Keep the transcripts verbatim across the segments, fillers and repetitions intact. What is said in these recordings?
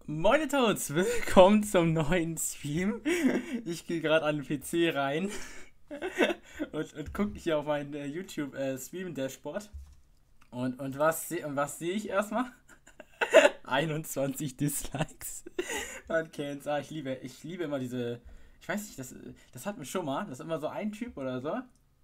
Moin Toads, willkommen zum neuen Stream. Ich gehe gerade an den P C rein und, und gucke hier auf mein äh, YouTube äh, Stream Dashboard. Und, und was, se was sehe ich erstmal? einundzwanzig Dislikes. Man kennt's. Ah, ich liebe, ich liebe immer diese. Ich weiß nicht, das, das hat mich schon mal. Das ist immer so ein Typ oder so.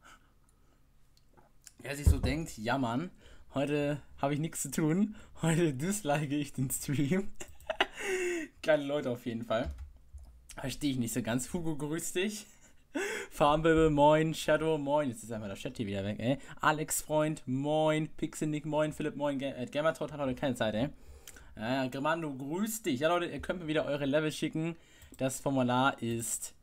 Der sich so denkt, ja Mann, heute habe ich nichts zu tun. Heute dislike ich den Stream. Geile Leute auf jeden Fall. Verstehe ich nicht so ganz. Hugo, grüß dich. Farmbible, moin. Shadow, moin. Jetzt ist einfach der Chat hier wieder weg, ey. Alex, Freund, moin. Pixelnick, moin. Philipp, moin. Äh, Gamertot hat heute keine Zeit, ey. Ja, Grimando, grüß dich. Ja, Leute, ihr könnt mir wieder eure Level schicken. Das Formular ist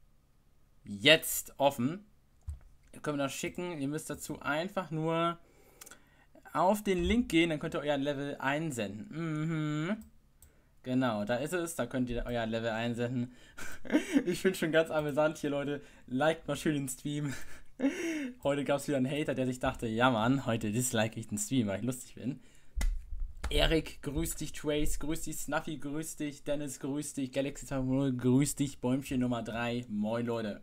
jetzt offen. Ihr könnt mir das schicken. Ihr müsst dazu einfach nur auf den Link gehen. Dann könnt ihr euer Level einsenden. Mhm. Genau, da ist es, da könnt ihr euer Level einsenden. Ich finde schon ganz amüsant hier, Leute. Liked mal schön den Stream. Heute gab es wieder einen Hater, der sich dachte, ja Mann, heute dislike ich den Stream, weil ich lustig bin. Erik, grüß dich, Trace, grüß dich, Snuffy, grüß dich, Dennis, grüß dich, Galaxy zwei null, grüß dich, Bäumchen Nummer drei, moin Leute.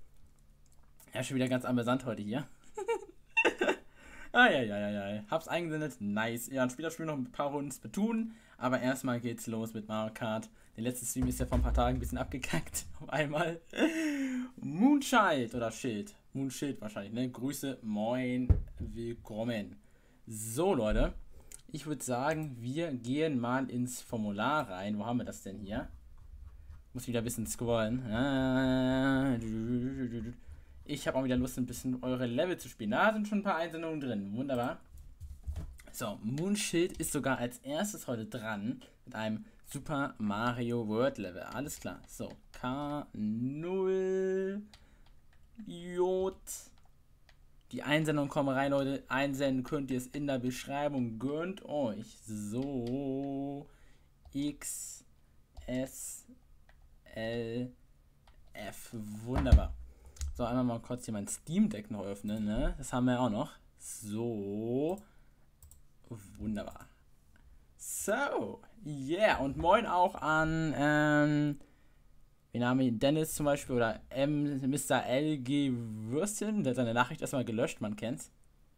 Ja, schon wieder ganz amüsant heute hier. Ah, ja, ja, ja, ja. Hab's eingesendet. Nice. Ja, ein Spieler spielt noch ein paar Runden Splatoon. Aber erstmal geht's los mit Mario Kart. Der letzte Stream ist ja vor ein paar Tagen ein bisschen abgekackt. Auf einmal. Moonschild oder Schild. Moonschild wahrscheinlich, ne? Grüße. Moin. Willkommen. So, Leute. Ich würde sagen, wir gehen mal ins Formular rein. Wo haben wir das denn hier? Muss wieder ein bisschen scrollen. Ah, ich habe auch wieder Lust, ein bisschen eure Level zu spielen. Da sind schon ein paar Einsendungen drin. Wunderbar. So, Moonshield ist sogar als erstes heute dran mit einem Super Mario World Level. Alles klar. So, K null J. Die Einsendungen kommen rein, Leute. Einsenden könnt ihr es in der Beschreibung. Gönnt euch. So, X, S, L, F. Wunderbar. So, einmal mal kurz hier mein Steam Deck noch öffnen, ne? Das haben wir auch noch. So. Wunderbar. So. Yeah. Und moin auch an, ähm, wie Name ihn? Dennis zum Beispiel oder M, Mister L G Würstchen. Der hat seine Nachricht erstmal gelöscht, man kennt's.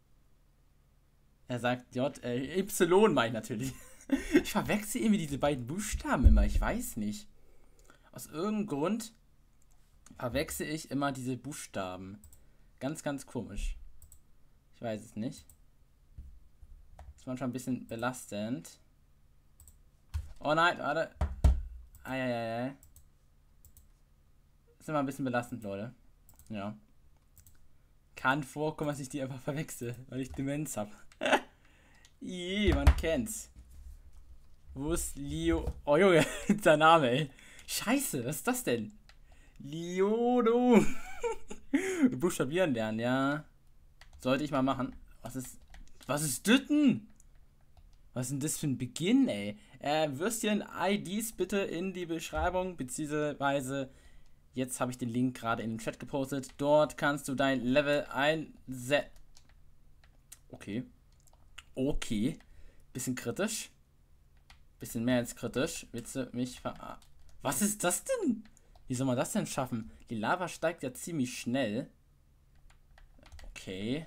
Er sagt J, äh, Y meine ich natürlich. Ich verwechsel irgendwie diese beiden Buchstaben immer, ich weiß nicht. Aus irgendeinem Grund verwechsel ich immer diese Buchstaben. Ganz, ganz komisch. Ich weiß es nicht. Ist manchmal ein bisschen belastend. Oh nein, warte. Eieiei. Ist immer ein bisschen belastend, Leute. Ja. Kann vorkommen, dass ich die einfach verwechsel, weil ich Demenz hab. Ih, man kennt's. Wo ist Leo? Oh Junge, der Name, ey. Scheiße, was ist das denn? Liodo. Buchstabieren lernen, ja. Sollte ich mal machen. Was ist. Was ist das denn? Was ist denn das für ein Beginn, ey? Äh, Würstchen I Ds bitte in die Beschreibung, beziehungsweise jetzt habe ich den Link gerade in den Chat gepostet. Dort kannst du dein Level einsetzen. Okay. Okay. Bisschen kritisch. Bisschen mehr als kritisch. Willst du mich ver... Was ist das denn? Wie soll man das denn schaffen? Die Lava steigt ja ziemlich schnell. Okay.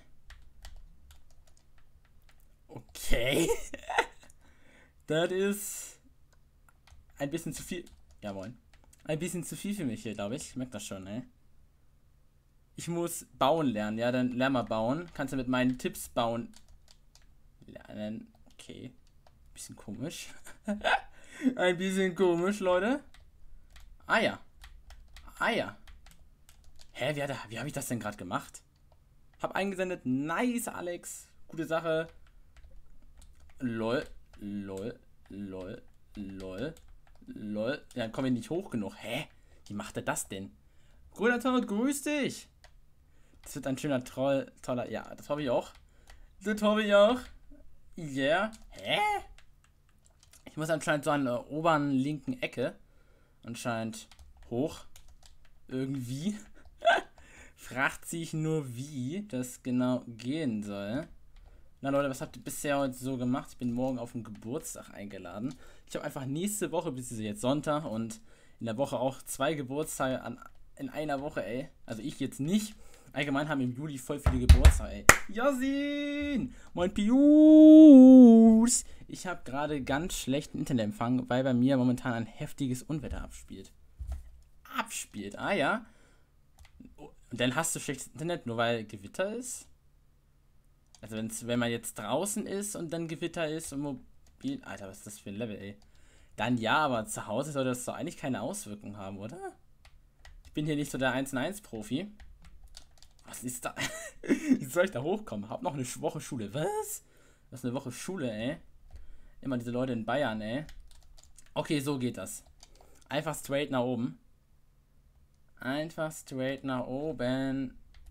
Okay. Das ist ein bisschen zu viel. Ja, moin. Ein bisschen zu viel für mich hier, glaube ich. Ich merke das schon, ey. Ich muss bauen lernen. Ja, dann lern mal bauen. Kannst du mit meinen Tipps bauen lernen. Okay. Bisschen komisch. Ein bisschen komisch, Leute. Ah ja. Ah ja. Hä, wie, hat er, wie habe ich das denn gerade gemacht? Hab eingesendet. Nice, Alex. Gute Sache. Lol. Lol. Lol. Lol. Lol. Ja, dann kommen wir nicht hoch genug. Hä? Wie macht er das denn? Grüner Toad, grüß dich. Das wird ein schöner Troll. Toller. Ja, das hoffe ich auch. Das hoffe ich auch. Yeah. Hä? Ich muss anscheinend so an der oberen linken Ecke anscheinend hoch. Irgendwie. Fragt sich nur, wie das genau gehen soll. Na Leute, was habt ihr bisher heute so gemacht? Ich bin morgen auf den Geburtstag eingeladen. Ich habe einfach nächste Woche, bis jetzt Sonntag und in der Woche auch zwei Geburtstage an, in einer Woche, ey. Also ich jetzt nicht. Allgemein haben im Juli voll viele Geburtstage, ey. Yasin! Moin Pius! Ich habe gerade ganz schlechten Internetempfang, weil bei mir momentan ein heftiges Unwetter abspielt. Abspielt, ah ja. Und dann hast du schlechtes Internet, nur weil Gewitter ist? Also wenn's, wenn man jetzt draußen ist und dann Gewitter ist und mobil... Alter, was ist das für ein Level, ey? Dann ja, aber zu Hause sollte das doch eigentlich keine Auswirkungen haben, oder? Ich bin hier nicht so der eins und eins Profi. Was ist da? Wie soll ich da hochkommen? Hab noch eine Woche Schule. Was? Das ist eine Woche Schule, ey. Immer diese Leute in Bayern, ey. Okay, so geht das. Einfach straight nach oben. Einfach straight nach oben.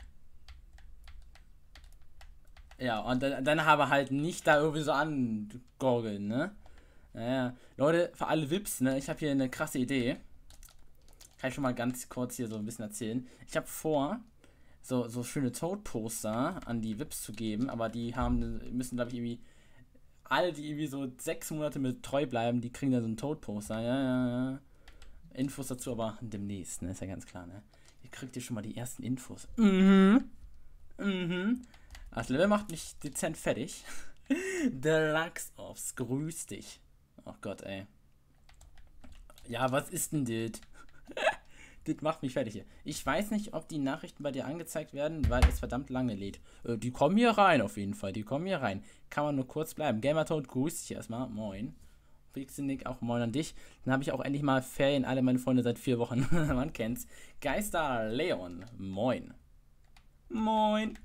Ja, und dann, dann habe halt nicht da irgendwie so angorgeln, ne? Naja, Leute, für alle V I Ps, ne? Ich habe hier eine krasse Idee. Kann ich schon mal ganz kurz hier so ein bisschen erzählen. Ich habe vor, so, so schöne Toad-Poster an die V I Ps zu geben, aber die haben, müssen, glaube ich, irgendwie, alle, die irgendwie so sechs Monate mit treu bleiben, die kriegen dann so ein Toad-Poster, ja, ja, ja. Infos dazu aber demnächst, ne, ist ja ganz klar, ne. Ihr kriegt hier schon mal die ersten Infos. Mhm. Mhm. Das Level macht mich dezent fertig. Deluxe Ops, grüß dich. Oh Gott, ey. Ja, was ist denn das? Das macht mich fertig hier. Ich weiß nicht, ob die Nachrichten bei dir angezeigt werden, weil es verdammt lange lädt. Äh, die kommen hier rein auf jeden Fall. Die kommen hier rein. Kann man nur kurz bleiben. Gamertoad grüßt dich erstmal. Moin. Pixelnick auch moin an dich. Dann habe ich auch endlich mal Ferien. Alle meine Freunde seit vier Wochen. Man kennt's. Geister Leon. Moin. Moin.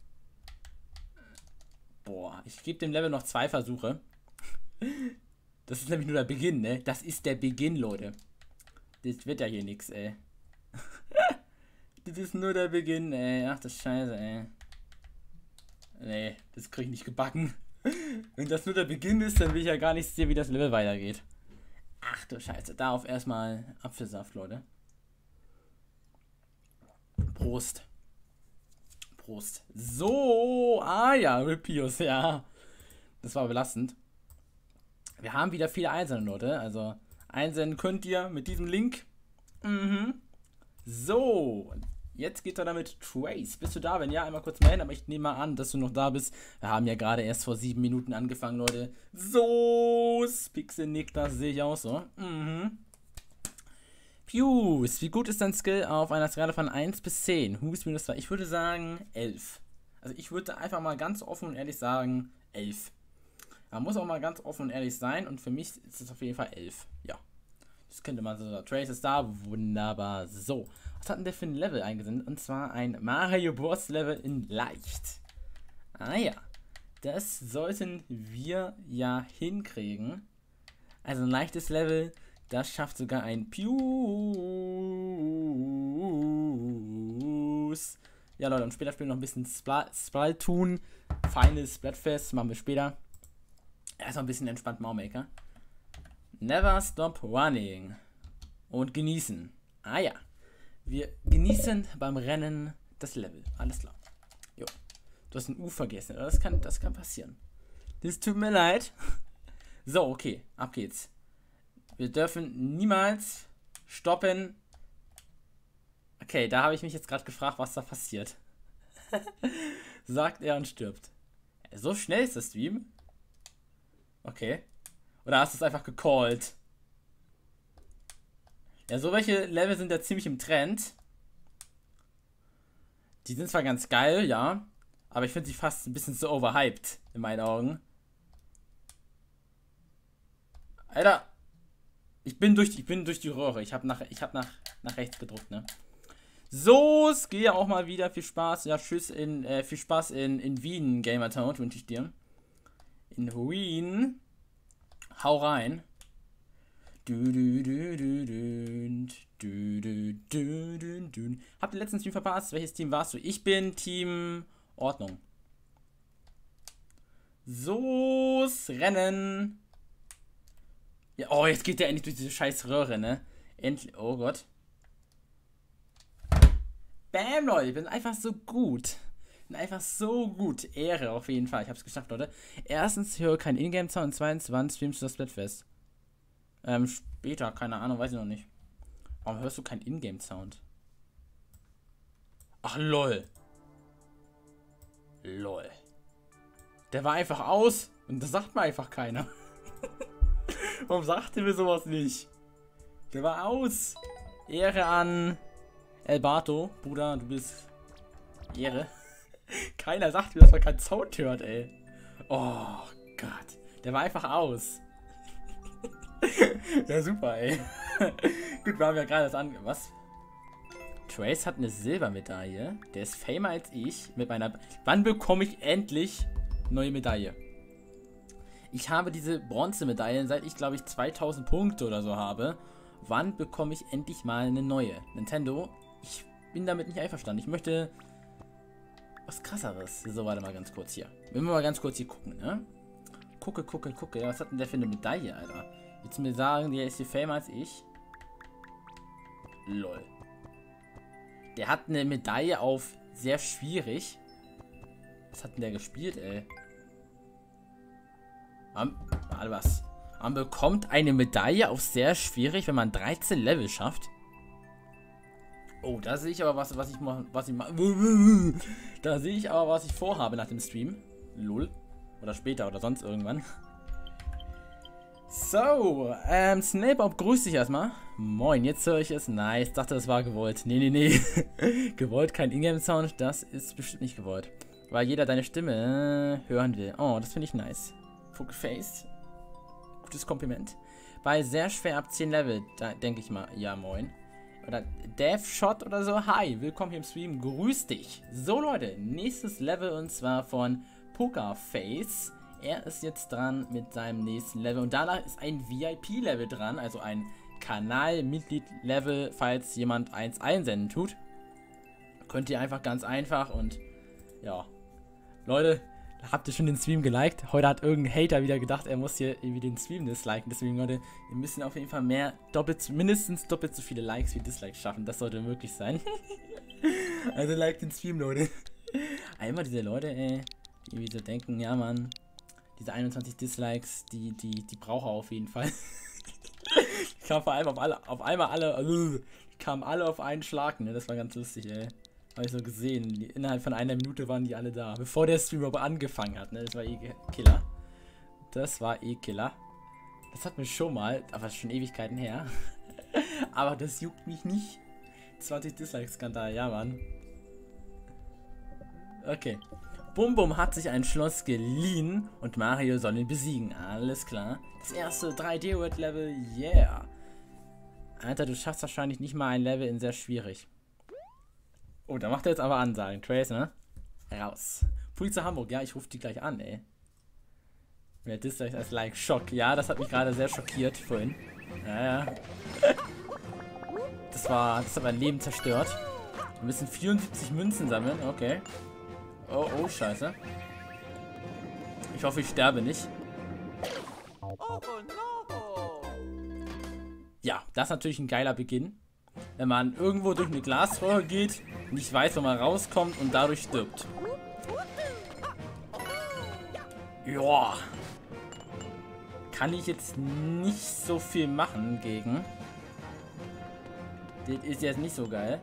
Boah, ich gebe dem Level noch zwei Versuche. Das ist nämlich nur der Beginn, ne? Das ist der Beginn, Leute. Das wird ja hier nix, ey. Das ist nur der Beginn, ey. Ach, das Scheiße, ey. Nee, das krieg ich nicht gebacken. Wenn das nur der Beginn ist, dann will ich ja gar nicht sehen, wie das Level weitergeht. Ach du Scheiße. Darauf erstmal Apfelsaft, Leute. Prost. Prost. So, ah ja, Ripius, ja. Das war belastend. Wir haben wieder viele Einsenden, Leute. Also, einsenden könnt ihr mit diesem Link. Mhm. So, jetzt geht er damit Trace. Bist du da? Wenn ja, einmal kurz melden, aber ich nehme mal an, dass du noch da bist. Wir haben ja gerade erst vor sieben Minuten angefangen, Leute. So, Pixelnick, das sehe ich auch so. Mhm. Pius, wie gut ist dein Skill auf einer Skala von eins bis zehn? Hus minus zwei. Ich würde sagen elf. Also ich würde einfach mal ganz offen und ehrlich sagen elf. Man muss auch mal ganz offen und ehrlich sein und für mich ist es auf jeden Fall elf. Ja. Das könnte man so. Trace ist da. Wunderbar. So. Was hat denn der für ein Level eingesendet? Und zwar ein Mario Bros. Level in leicht. Ah ja. Das sollten wir ja hinkriegen. Also ein leichtes Level. Das schafft sogar ein Pius. Ja, Leute, und später spielen wir noch ein bisschen Spl Splatoon. Feines Splatfest. Machen wir später. Erstmal ein bisschen entspannt Maumaker. Never stop running. Und genießen. Ah ja. Wir genießen beim Rennen das Level. Alles klar. Jo. Du hast ein U vergessen. Das kann, das kann passieren. Das tut mir leid. So, okay. Ab geht's. Wir dürfen niemals stoppen. Okay, da habe ich mich jetzt gerade gefragt, was da passiert. Sagt er und stirbt. So schnell ist das Stream. Okay. Oder hast du es einfach gecallt? Ja, so welche Level sind ja ziemlich im Trend. Die sind zwar ganz geil, ja. Aber ich finde sie fast ein bisschen zu overhyped, in meinen Augen. Alter. Ich bin durch, ich bin durch die Röhre. Ich habe nach, ich hab nach, nach rechts gedrückt, ne? So, es geht ja auch mal wieder. Viel Spaß. Ja, tschüss in, äh, viel Spaß in, in Wien, Gamertown, wünsche ich dir. In Wien. Hau rein. Du, du, du, du, du, du, du, du, du, du. Habt ihr letzten Stream verpasst? Welches Team warst du? Ich bin Team Ordnung. So, Rennen. Ja, oh, jetzt geht der endlich durch diese scheiß Röhre, ne? Endlich. Oh Gott. Bam, Leute, ich bin einfach so gut. Sind einfach so gut. Ehre auf jeden Fall. Ich hab's geschafft, Leute. Erstens, höre kein Ingame-Sound. Und zweitens, wann streamst du das Splatfest? Ähm, später, keine Ahnung, weiß ich noch nicht. Warum hörst du kein Ingame-Sound? Ach, lol. Lol. Der war einfach aus und das sagt mir einfach keiner. Warum sagt ihr mir sowas nicht? Der war aus. Ehre an Elbato. Bruder, du bist... Ehre. Keiner sagt mir, dass man keinen Sound hört, ey. Oh Gott. Der war einfach aus. Ja, super, ey. Gut, wir haben ja gerade das an... Was? Trace hat eine Silbermedaille. Der ist famer als ich. Mit meiner... Wann bekomme ich endlich neue Medaille? Ich habe diese Bronzemedaillen, seit ich, glaube ich, zweitausend Punkte oder so habe. Wann bekomme ich endlich mal eine neue? Nintendo, ich bin damit nicht einverstanden. Ich möchte was krasseres. So, warte mal ganz kurz hier. Wenn wir mal ganz kurz hier gucken, ne? Gucke, gucke, gucke. Was hat denn der für eine Medaille, Alter? Willst du mir sagen, der ist hier famer als ich? Lol. Der hat eine Medaille auf sehr schwierig. Was hat denn der gespielt, ey? Man, warte was. Man bekommt eine Medaille auf sehr schwierig, wenn man dreizehn Level schafft. Oh, da sehe ich aber was, was ich mache, was ich mache. Da sehe ich aber, was ich vorhabe nach dem Stream. Lol. Oder später oder sonst irgendwann. So, ähm, Snapeup, grüß dich erstmal. Moin, jetzt höre ich es. Nice, dachte, das war gewollt. Nee, nee, nee. Gewollt, kein Ingame-Sound, das ist bestimmt nicht gewollt. Weil jeder deine Stimme hören will. Oh, das finde ich nice. Pokerface. Gutes Kompliment. Bei sehr schwer ab zehn Level, da denke ich mal, ja moin. Oder Deathshot oder so. Hi, willkommen hier im Stream. Grüß dich. So Leute, nächstes Level und zwar von Pokerface. Er ist jetzt dran mit seinem nächsten Level und danach ist ein V I P-Level dran, also ein Kanalmitglied-Level, falls jemand eins einsenden tut. Könnt ihr einfach ganz einfach und ja, Leute, habt ihr schon den Stream geliked? Heute hat irgendein Hater wieder gedacht, er muss hier irgendwie den Stream disliken. Deswegen, Leute, wir müssen auf jeden Fall mehr, doppelt, mindestens doppelt so viele Likes wie Dislikes schaffen. Das sollte möglich sein. Also like den Stream, Leute. Einmal diese Leute, ey, die irgendwie so denken, ja Mann, diese einundzwanzig Dislikes, die, die, die braucht er auf jeden Fall. Die kamen vor allem auf alle, auf einmal alle, also, die kamen alle auf einen Schlag, ne? Das war ganz lustig, ey. Habe ich so gesehen. Die, innerhalb von einer Minute waren die alle da. Bevor der Stream aber angefangen hat, ne? Das war eh Killer. Das war eh Killer. Das hat mich schon mal, aber schon Ewigkeiten her. Aber das juckt mich nicht. zwanzig Dislike-Skandal, ja Mann. Okay. Bum Bum hat sich ein Schloss geliehen und Mario soll ihn besiegen. Alles klar. Das erste drei D-Word-Level, yeah. Alter, du schaffst wahrscheinlich nicht mal ein Level in sehr schwierig. Oh, da macht er jetzt aber Ansagen. Trace, ne? Raus. Polizei Hamburg, ja, ich rufe die gleich an, ey. Wer das als Like Schock. Ja, das hat mich gerade sehr schockiert vorhin. Ja, ja. Das war, das hat mein Leben zerstört. Wir müssen vierundsiebzig Münzen sammeln, okay. Oh, oh, scheiße. Ich hoffe, ich sterbe nicht. Ja, das ist natürlich ein geiler Beginn. Wenn man irgendwo durch eine Glasröhre geht, nicht weiß, wo man rauskommt und dadurch stirbt. Joa. Kann ich jetzt nicht so viel machen gegen. Das ist jetzt nicht so geil.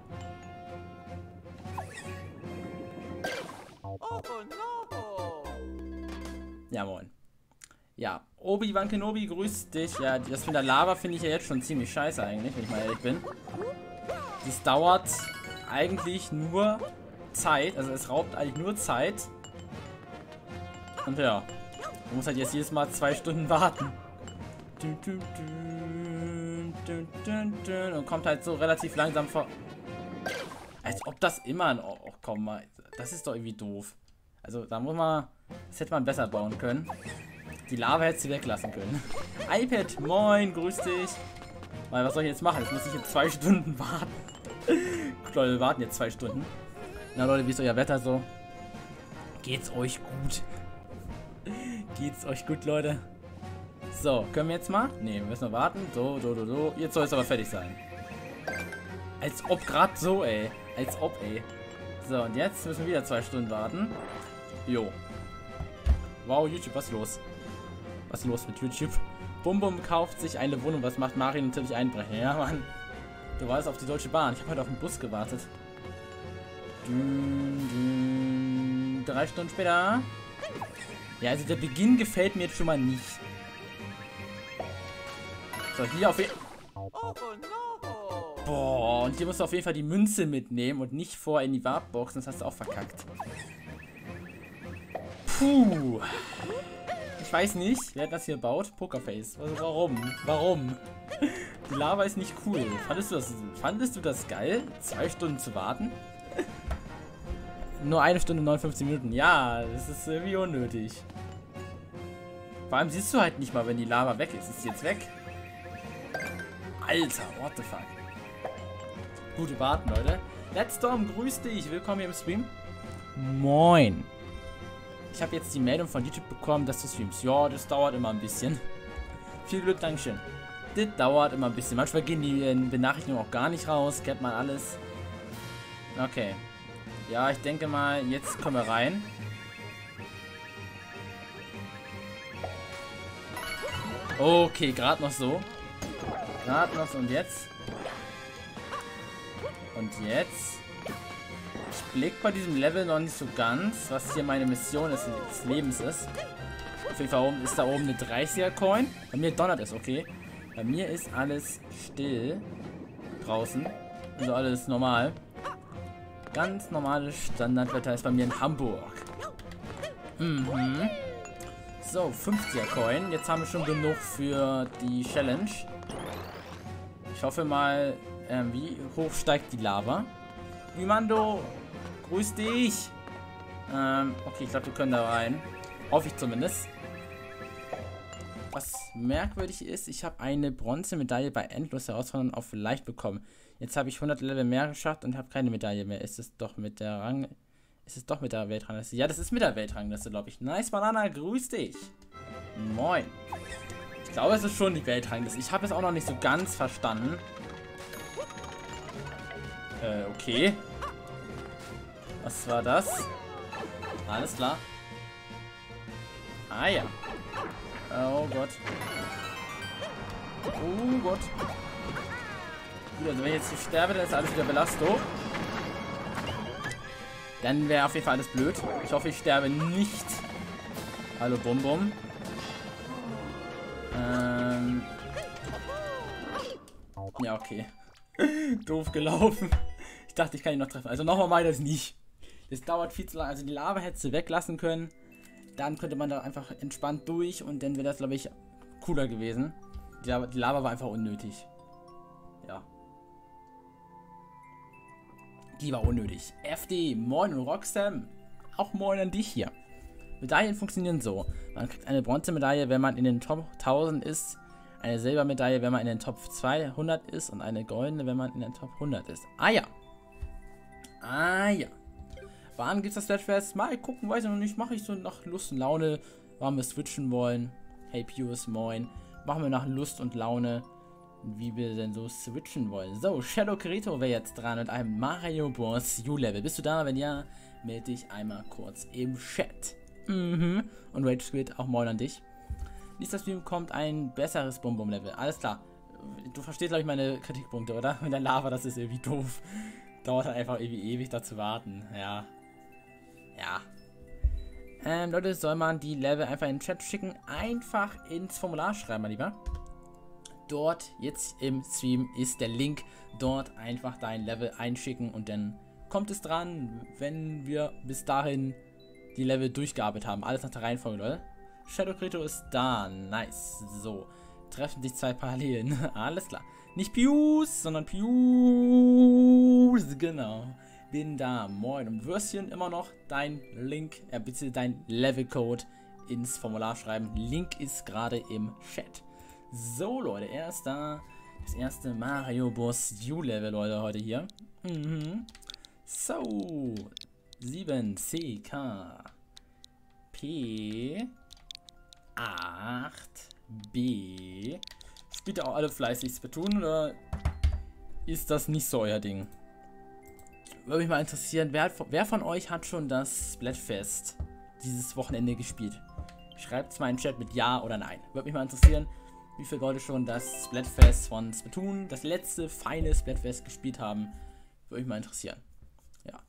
Ja, moin. Ja, Obi-Wan Kenobi, grüß dich. Ja, das mit der Lava finde ich ja jetzt schon ziemlich scheiße eigentlich, wenn ich mal ehrlich bin. Das dauert eigentlich nur Zeit, also es raubt eigentlich nur Zeit. Und ja, man muss halt jetzt jedes Mal zwei Stunden warten. Und kommt halt so relativ langsam vor. Als ob das immer ein... Oh, komm mal, das ist doch irgendwie doof. Also da muss man... Das hätte man besser bauen können. Die Lava hätte sie weglassen können. iPad, moin, grüß dich. Weil, was soll ich jetzt machen? Jetzt muss ich jetzt zwei Stunden warten. Leute, wir warten jetzt zwei Stunden. Na Leute, wie ist euer Wetter so? Geht's euch gut? Geht's euch gut, Leute? So, können wir jetzt mal? Ne, wir müssen noch warten. So, so, so, so. Jetzt soll es aber fertig sein. Als ob gerade so, ey. Als ob, ey. So, und jetzt müssen wir wieder zwei Stunden warten. Jo. Wow, YouTube, was ist los? Was ist los mit YouTube? Bum Bum kauft sich eine Wohnung. Was macht Mario? Natürlich einbrechen. Ja, Mann. Du warst auf die Deutsche Bahn. Ich habe heute auf den Bus gewartet. Dün, dün. Drei Stunden später. Ja, also der Beginn gefällt mir jetzt schon mal nicht. So, hier auf jeden Fall. Boah, und hier musst du auf jeden Fall die Münze mitnehmen und nicht vor in die Warpbox, sonst hast du auch verkackt. Puh. Ich weiß nicht, wer das hier baut. Pokerface. Also warum? Warum? Die Lava ist nicht cool. Fandest du das, fandest du das geil? Zwei Stunden zu warten? Nur eine Stunde neunundfünfzig Minuten. Ja, das ist irgendwie unnötig. Vor allem siehst du halt nicht mal, wenn die Lava weg ist. Ist sie jetzt weg? Alter, what the fuck? Gute Warten, Leute. Let's Storm, grüß dich. Willkommen hier im Stream. Moin. Ich habe jetzt die Meldung von YouTube bekommen, dass du streamst. Ja, das dauert immer ein bisschen. Viel Glück, Dankeschön. Das dauert immer ein bisschen. Manchmal gehen die Benachrichtigungen auch gar nicht raus. Kennt man alles. Okay. Ja, ich denke mal, jetzt kommen wir rein. Okay, gerade noch so. Gerade noch so und jetzt. Und jetzt. Ich blick bei diesem Level noch nicht so ganz, was hier meine Mission des, des Lebens ist. Auf jeden Fall oben ist da oben eine dreißiger Coin. Bei mir donnert es, okay. Bei mir ist alles still. Draußen. Also alles normal. Ganz normales Standardwetter ist bei mir in Hamburg. Mhm. So, fünfziger Coin. Jetzt haben wir schon genug für die Challenge. Ich hoffe mal, äh, wie hoch steigt die Lava? Vimando, grüß dich. Ähm, okay, ich glaube, wir können da rein. Hoffe ich zumindest. Was merkwürdig ist, ich habe eine Bronzemedaille bei endlos Herausforderungen auf leicht bekommen. Jetzt habe ich hundert Level mehr geschafft und habe keine Medaille mehr. Ist es doch mit der Rang... Ist es doch mit der Weltrangliste? Ja, das ist mit der Weltrangliste, glaube ich. Nice, Banana, grüß dich. Moin. Ich glaube, es ist schon die Weltrangliste. Ich habe es auch noch nicht so ganz verstanden. Äh, okay. Was war das? Alles klar. Ah ja. Oh Gott. Oh Gott. Gut, also wenn ich jetzt hier sterbe, dann ist alles wieder Belastung. Dann wäre auf jeden Fall alles blöd. Ich hoffe, ich sterbe nicht. Hallo, Bum Bum. Ähm. Ja, okay. Doof gelaufen. Ich dachte, ich kann ihn noch treffen. Also nochmal mal das nicht. Das dauert viel zu lange. Also die Lava hättest du weglassen können. Dann könnte man da einfach entspannt durch. Und dann wäre das, glaube ich, cooler gewesen. Die Lava, die Lava war einfach unnötig. Ja. Die war unnötig. F D, moin und Roxam. Auch moin an dich hier. Medaillen funktionieren so. Man kriegt eine Bronzemedaille, wenn man in den Top tausend ist. Eine Silbermedaille, wenn man in den Top zweihundert ist. Und eine goldene, wenn man in den Top hundert ist. Ah ja. Ah ja. Wann gibt's das Splatfest? Mal gucken, weiß ich noch nicht. Mache ich so nach Lust und Laune. Wann wir switchen wollen. Hey Pius, moin. Machen wir nach Lust und Laune, wie wir denn so switchen wollen. So, Shadow Kirito wäre jetzt dran mit einem Mario Bros. U-Level. Bist du da? Wenn ja, melde dich einmal kurz im Chat. Mhm. Und Rage Squid, auch moin an dich. Nächster Stream kommt ein besseres Bum Bum Level. Alles klar. Du verstehst, glaube ich, meine Kritikpunkte, oder? Mit der Lava, das ist irgendwie doof. Dauert halt einfach irgendwie ewig da zu warten. Ja. Ja. Ähm, Leute, soll man die Level einfach in den Chat schicken? Einfach ins Formular schreiben, mein Lieber. Dort, jetzt im Stream, ist der Link. Dort einfach dein Level einschicken und dann kommt es dran, wenn wir bis dahin die Level durchgearbeitet haben. Alles nach der Reihenfolge, Leute. Shadow Kirito ist da. Nice. So. Treffen sich zwei Parallelen. Alles klar. Nicht Pius, sondern Pius. Genau. Bin da. Moin. Und Würstchen immer noch dein Link, äh, bitte dein Levelcode ins Formular schreiben. Link ist gerade im Chat. So, Leute. Er ist da. Das erste Mario Bros. U-Level, Leute, heute hier. Mhm. So. sieben C K P acht B. Spielt ihr auch alle fleißig Splatoon oder ist das nicht so euer Ding? würde mich mal interessieren, wer, wer von euch hat schon das Splatfest dieses Wochenende gespielt? Schreibt es mal in den Chat mit Ja oder Nein. Würde mich mal interessieren, wie viele Leute schon das Splatfest von Splatoon, das letzte feine Splatfest gespielt haben. Würde mich mal interessieren. Ja.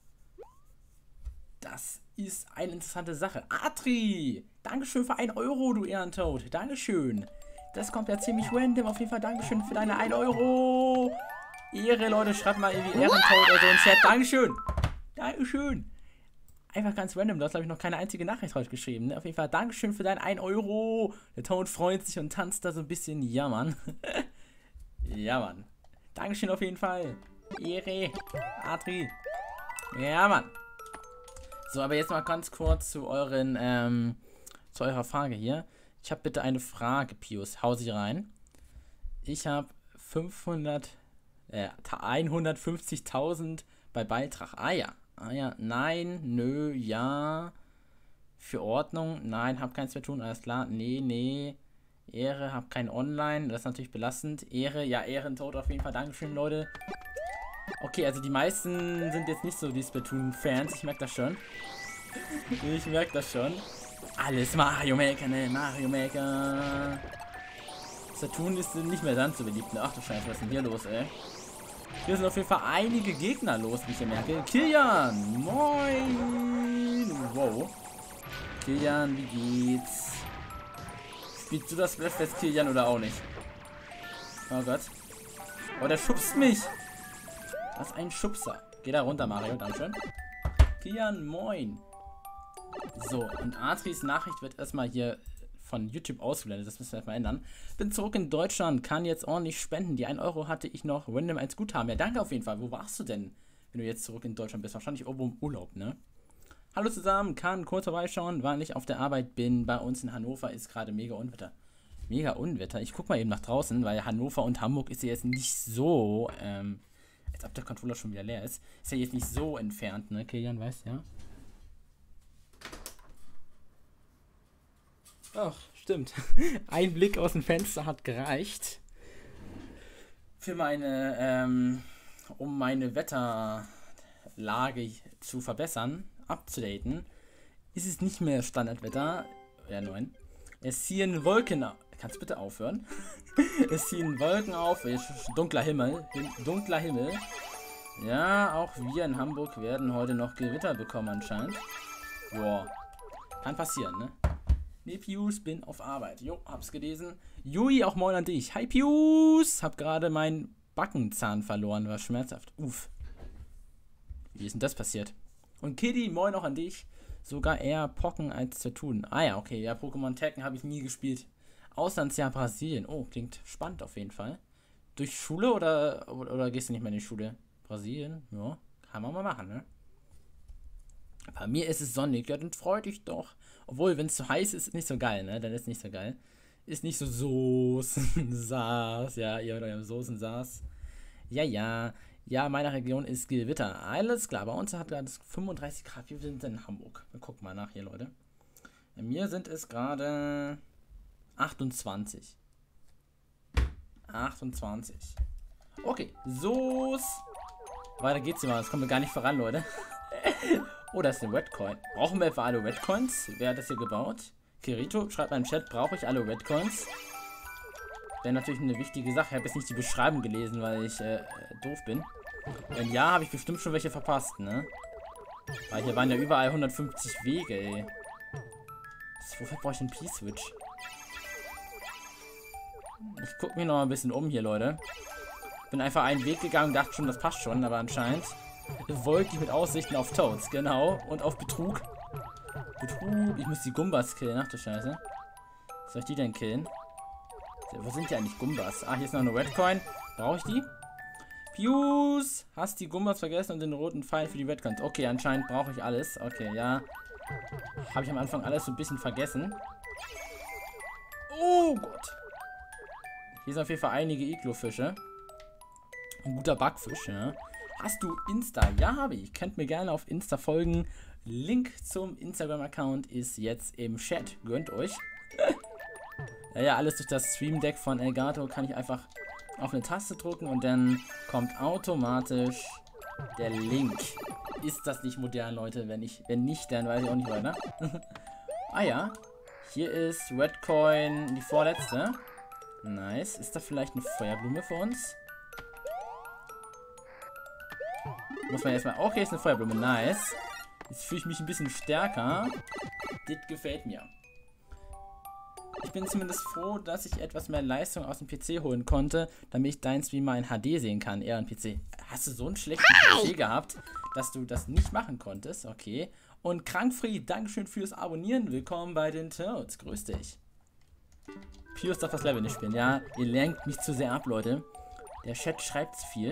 Das ist eine interessante Sache. Atri! Dankeschön für ein Euro, du Ehrentoad. Dankeschön. Das kommt ja ziemlich random. Auf jeden Fall Dankeschön für deine ein Euro. Ehre, Leute. Schreibt mal irgendwie Ehrentoad oder so in den Chat. Dankeschön. Dankeschön. Einfach ganz random. Du hast, glaube ich, noch keine einzige Nachricht heute geschrieben. Ne? Auf jeden Fall Dankeschön für dein ein Euro. Der Toad freut sich und tanzt da so ein bisschen. Ja, Mann. Ja, Mann. Dankeschön auf jeden Fall. Ehre. Atri. Ja, Mann. So, aber jetzt mal ganz kurz zu euren, ähm, zu eurer Frage hier. Ich habe bitte eine Frage, Pius. Hau sie rein. Ich habe fünfhundert, äh, hundertfünfzigtausend bei Beitrag. Ah ja. Ah ja. Nein, nö, ja. Für Ordnung. Nein, hab keins mehr tun. Alles klar. Nee, nee. Ehre, hab kein Online. Das ist natürlich belastend. Ehre, ja, Ehrentod auf jeden Fall. Dankeschön, Leute. Okay, also die meisten sind jetzt nicht so die Splatoon-Fans. Ich merke das schon. Ich merke das schon. Alles Mario Maker, ne? Mario Maker. Splatoon ist nicht mehr ganz so beliebt. Ne? Ach du Scheiße, was ist denn hier los, ey? Hier sind auf jeden Fall einige Gegner los, wie ich hier merke. Kilian, moin. Wow. Kilian, wie geht's? Spielst du das Splatfest, Kilian, oder auch nicht? Oh Gott. Oh, der schubst mich. Das ist ein Schubser. Geh da runter, Mario. Dankeschön. Kilian, moin. So, und Atris Nachricht wird erstmal hier von YouTube ausgeblendet. Das müssen wir erstmal ändern. Bin zurück in Deutschland, kann jetzt ordentlich spenden. Die ein Euro hatte ich noch random als Guthaben. Ja, danke auf jeden Fall. Wo warst du denn, wenn du jetzt zurück in Deutschland bist? Wahrscheinlich irgendwo im Urlaub, ne? Hallo zusammen, kann kurz vorbeischauen, weil ich auf der Arbeit bin. Bei uns in Hannover ist gerade mega Unwetter. Mega Unwetter. Ich guck mal eben nach draußen, weil Hannover und Hamburg ist ja jetzt nicht so, ähm, als ob der Controller schon wieder leer ist. Ist ja jetzt nicht so entfernt, ne? Kilian, weißt ja? Ach, stimmt. Ein Blick aus dem Fenster hat gereicht. Für meine, ähm, um meine Wetterlage zu verbessern, abzudaten, ist es nicht mehr Standardwetter. Ja, neun. Es ziehen Wolken auf. Kannst du bitte aufhören? Es ziehen Wolken auf. Dunkler Himmel. Dunkler Himmel. Ja, auch wir in Hamburg werden heute noch Gewitter bekommen anscheinend. Boah. Kann passieren, ne? Nee, Pius, bin auf Arbeit. Jo, hab's gelesen. Jui, auch moin an dich. Hi, Pius. Hab gerade meinen Backenzahn verloren. War schmerzhaft. Uff. Wie ist denn das passiert? Und Kitty, moin auch an dich. Sogar eher Pocken als zu tun. Ah ja, okay. Ja, Pokémon Tekken habe ich nie gespielt. Auslandsjahr Brasilien. Oh, klingt spannend auf jeden Fall. Durch Schule oder, oder, oder gehst du nicht mehr in die Schule? Brasilien? Ja, kann man mal machen, ne? Bei mir ist es sonnig. Ja, dann freu dich doch. Obwohl, wenn es zu heiß ist, ist nicht so geil, ne? Dann ist nicht so geil. Ist nicht so Soßen-Saß. Ja, ihr mit eurem Soßen-Saß. Ja, ja. Ja, meine Region ist Gewitter. Alles klar. Bei uns hat gerade fünfunddreißig Grad. Wir sind in Hamburg. Wir gucken mal nach hier, Leute. Bei mir sind es gerade achtundzwanzig. achtundzwanzig. Okay. Soß. Weiter geht's immer. Das kommen wir gar nicht voran, Leute. Oh, das ist eine Redcoin. Brauchen wir etwa alle Redcoins? Wer hat das hier gebaut? Kirito, schreibt mal im Chat, brauche ich alle Redcoins? Wäre natürlich eine wichtige Sache. Ich habe jetzt nicht die Beschreibung gelesen, weil ich äh, doof bin. Wenn ja, habe ich bestimmt schon welche verpasst, ne? Weil hier waren ja überall hundertfünfzig Wege, ey. Das, wofür brauche ich einen P-Switch? Ich gucke mich noch ein bisschen um hier, Leute. Bin einfach einen Weg gegangen und dachte schon, das passt schon, aber anscheinend wollte ich mit Aussichten auf Toads, genau. Und auf Betrug. Betrug. Ich muss die Gumbas killen. Ach du Scheiße. Was soll ich die denn killen? Wo sind die eigentlich Gumbas? Ah, hier ist noch eine Redcoin. Brauche ich die? Pius! Hast die Gumbas vergessen und den roten Pfeil für die Redcoins. Okay, anscheinend brauche ich alles. Okay, ja. Habe ich am Anfang alles so ein bisschen vergessen. Oh Gott. Hier sind auf jeden Fall einige Iglo-Fische. Ein guter Backfisch, ja. Hast du Insta? Ja, habe ich. Könnt mir gerne auf Insta folgen. Link zum Instagram-Account ist jetzt im Chat. Gönnt euch. Ja, ja, alles durch das Stream Deck von Elgato kann ich einfach auf eine Taste drücken und dann kommt automatisch der Link. ist das nicht modern, Leute? Wenn ich, wenn nicht, dann weiß ich auch nicht weiter. Ah ja. Hier ist Red Coin, die vorletzte. Nice. Ist da vielleicht eine Feuerblume für uns? Muss man erstmal... Okay, ist eine Feuerblume. Nice. Jetzt fühle ich mich ein bisschen stärker. Das gefällt mir. Ich bin zumindest froh, dass ich etwas mehr Leistung aus dem P C holen konnte, damit ich deinen Stream mal in H D sehen kann. Eher ein P C. Hast du so einen schlechten P C gehabt, dass du das nicht machen konntest? Okay. Und Krankfried, Dankeschön fürs Abonnieren. Willkommen bei den Toads. Grüß dich. Pius darf das Level nicht spielen. Ja, ihr lenkt mich zu sehr ab, Leute. Der Chat schreibt zu viel.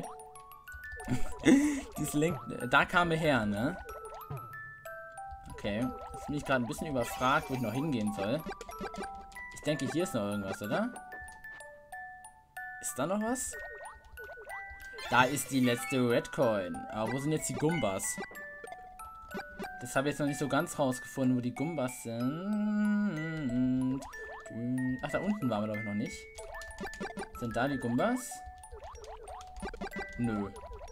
Dies lenkt, da kam er her, ne? Okay. Jetzt bin ich gerade ein bisschen überfragt, wo ich noch hingehen soll. Ich denke, hier ist noch irgendwas, oder? Ist da noch was? Da ist die letzte Red Coin. Aber wo sind jetzt die Gumbas? Das habe ich jetzt noch nicht so ganz rausgefunden, wo die Gumbas sind. Ach, da unten waren wir, glaube ich, noch nicht. Sind da die Gumbas? Nö.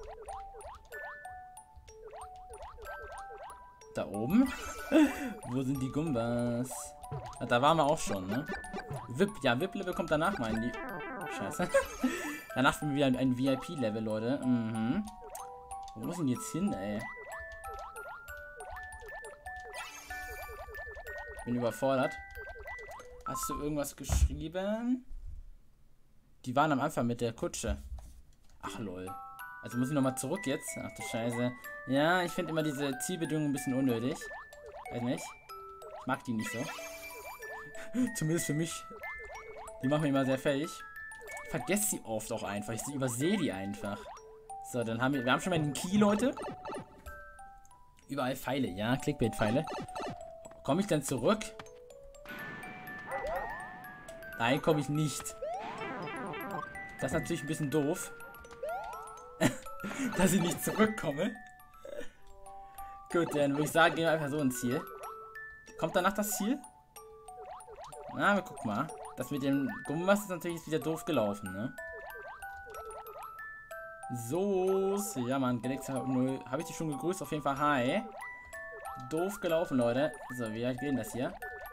Da oben? Wo sind die Gumbas? Ah, da waren wir auch schon, ne? V I P, ja, V I P-Level kommt danach, meinen die. Scheiße. Danach haben wir wieder ein V I P-Level, Leute. Mhm. Wo sind die jetzt hin, ey? Bin überfordert. Hast du irgendwas geschrieben? Die waren am Anfang mit der Kutsche. Ach, lol. Also muss ich nochmal zurück jetzt? Ach du Scheiße. Ja, ich finde immer diese Zielbedingungen ein bisschen unnötig. Weiß nicht. Ich mag die nicht so. Zumindest für mich. Die machen mich immer sehr fertig. Ich vergesse sie oft auch einfach. Ich übersehe die einfach. So, dann haben wir... Wir haben schon mal den Key, Leute. Überall Pfeile. Ja, Clickbait-Pfeile. Komme ich dann zurück? Nein, komme ich nicht. Das ist natürlich ein bisschen doof. Dass ich nicht zurückkomme. Gut, dann würde ich sagen, gehen wir einfach so ins Ziel. Kommt danach das Ziel? Na, wir gucken mal. Das mit dem Gumbas ist natürlich jetzt wieder doof gelaufen, ne? So, ja man, Galaxy null. Habe ich dich schon gegrüßt? Auf jeden Fall, hi. Doof gelaufen, Leute. So, wie weit geht denn das hier?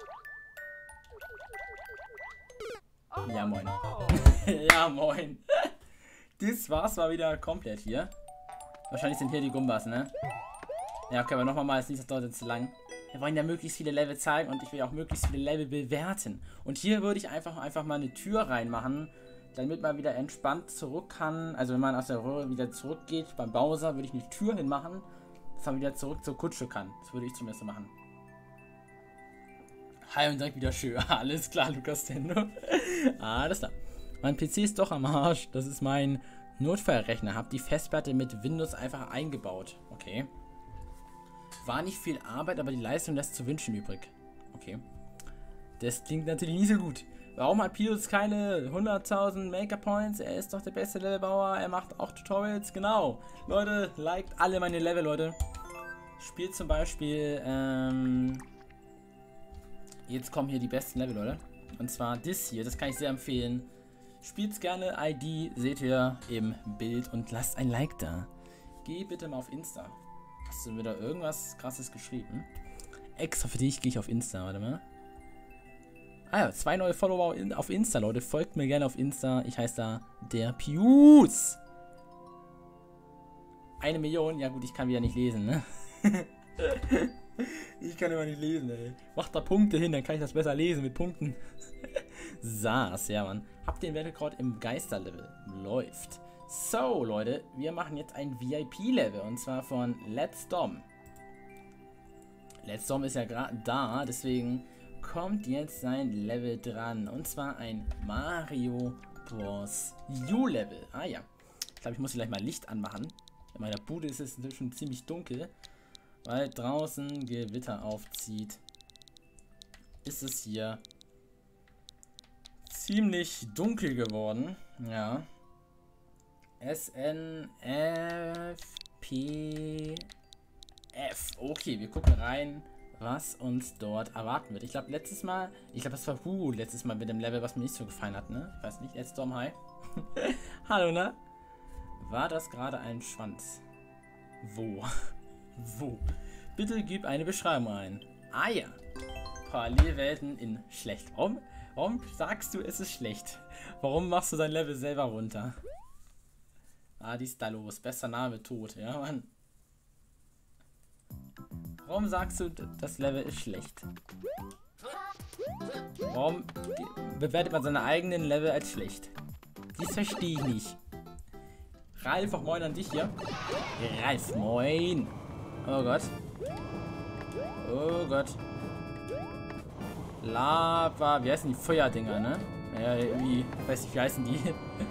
Ja, moin. Ja, moin. Das war's mal wieder komplett hier. Wahrscheinlich sind hier die Gumbas, ne? Ja, okay, aber nochmal mal, es ist nicht, das dauert jetzt zu lang. Wir wollen ja möglichst viele Level zeigen und ich will auch möglichst viele Level bewerten. Und hier würde ich einfach, einfach mal eine Tür reinmachen, damit man wieder entspannt zurück kann. Also wenn man aus der Röhre wieder zurückgeht, beim Bowser würde ich eine Tür hinmachen, dass man wieder zurück zur Kutsche kann. Das würde ich zumindest so machen. Hi und direkt wieder schön. Alles klar, Lukas Tendo. Alles klar. Mein P C ist doch am Arsch. Das ist mein Notfallrechner. Hab die Festplatte mit Windows einfach eingebaut. Okay. War nicht viel Arbeit, aber die Leistung lässt zu wünschen übrig. Okay. Das klingt natürlich nicht so gut. Warum hat Pius keine hunderttausend Maker Points? Er ist doch der beste Levelbauer. Er macht auch Tutorials. Genau. Leute, liked alle meine Level, Leute. Spielt zum Beispiel, ähm... Jetzt kommen hier die besten Level, Leute. Und zwar das hier. Das kann ich sehr empfehlen. Spielt's gerne. I D seht ihr im Bild und lasst ein Like da. Geh bitte mal auf Insta. Hast du mir da irgendwas Krasses geschrieben? Extra für dich gehe ich auf Insta, warte mal. Ah ja, zwei neue Follower in, auf Insta, Leute. Folgt mir gerne auf Insta. Ich heiße da der Pius. Eine Million. Ja gut, ich kann wieder nicht lesen, ne? Ich kann immer nicht lesen, ey. Mach da Punkte hin, dann kann ich das besser lesen mit Punkten. Saß, ja, Mann. Habt den Wertekraut im Geisterlevel. Läuft. So, Leute, wir machen jetzt ein V I P-Level und zwar von Let's Dom. Let's Dom ist ja gerade da, deswegen kommt jetzt sein Level dran. Und zwar ein Mario Bros. U-Level. Ah ja. Ich glaube, ich muss vielleicht mal Licht anmachen. In meiner Bude ist es inzwischen ziemlich dunkel, weil draußen Gewitter aufzieht. Ist es hier ziemlich dunkel geworden. Ja. S N F P F. Okay, wir gucken rein, was uns dort erwarten wird. Ich glaube, letztes Mal, ich glaube, das war Hugo letztes Mal mit dem Level, was mir nicht so gefallen hat, ne? Ich weiß nicht, jetzt Dom, hi. Hallo, ne? War das gerade ein Schwanz? Wo? Wo? Bitte gib eine Beschreibung ein. Ah ja. Parallelwelten in schlecht. Warum, warum sagst du, es ist schlecht? Warum machst du dein Level selber runter? Ah, die ist da los. Bester Name tot. Ja, Mann. Warum sagst du, das Level ist schlecht? Warum bewertet man seine eigenen Level als schlecht? Dies verstehe ich nicht. Ralf, auch moin an dich hier. Ralf, moin. Oh Gott. Oh Gott. Lava. Wie heißen die Feuerdinger, ne? Ja, irgendwie. Ich weiß nicht, wie heißen die?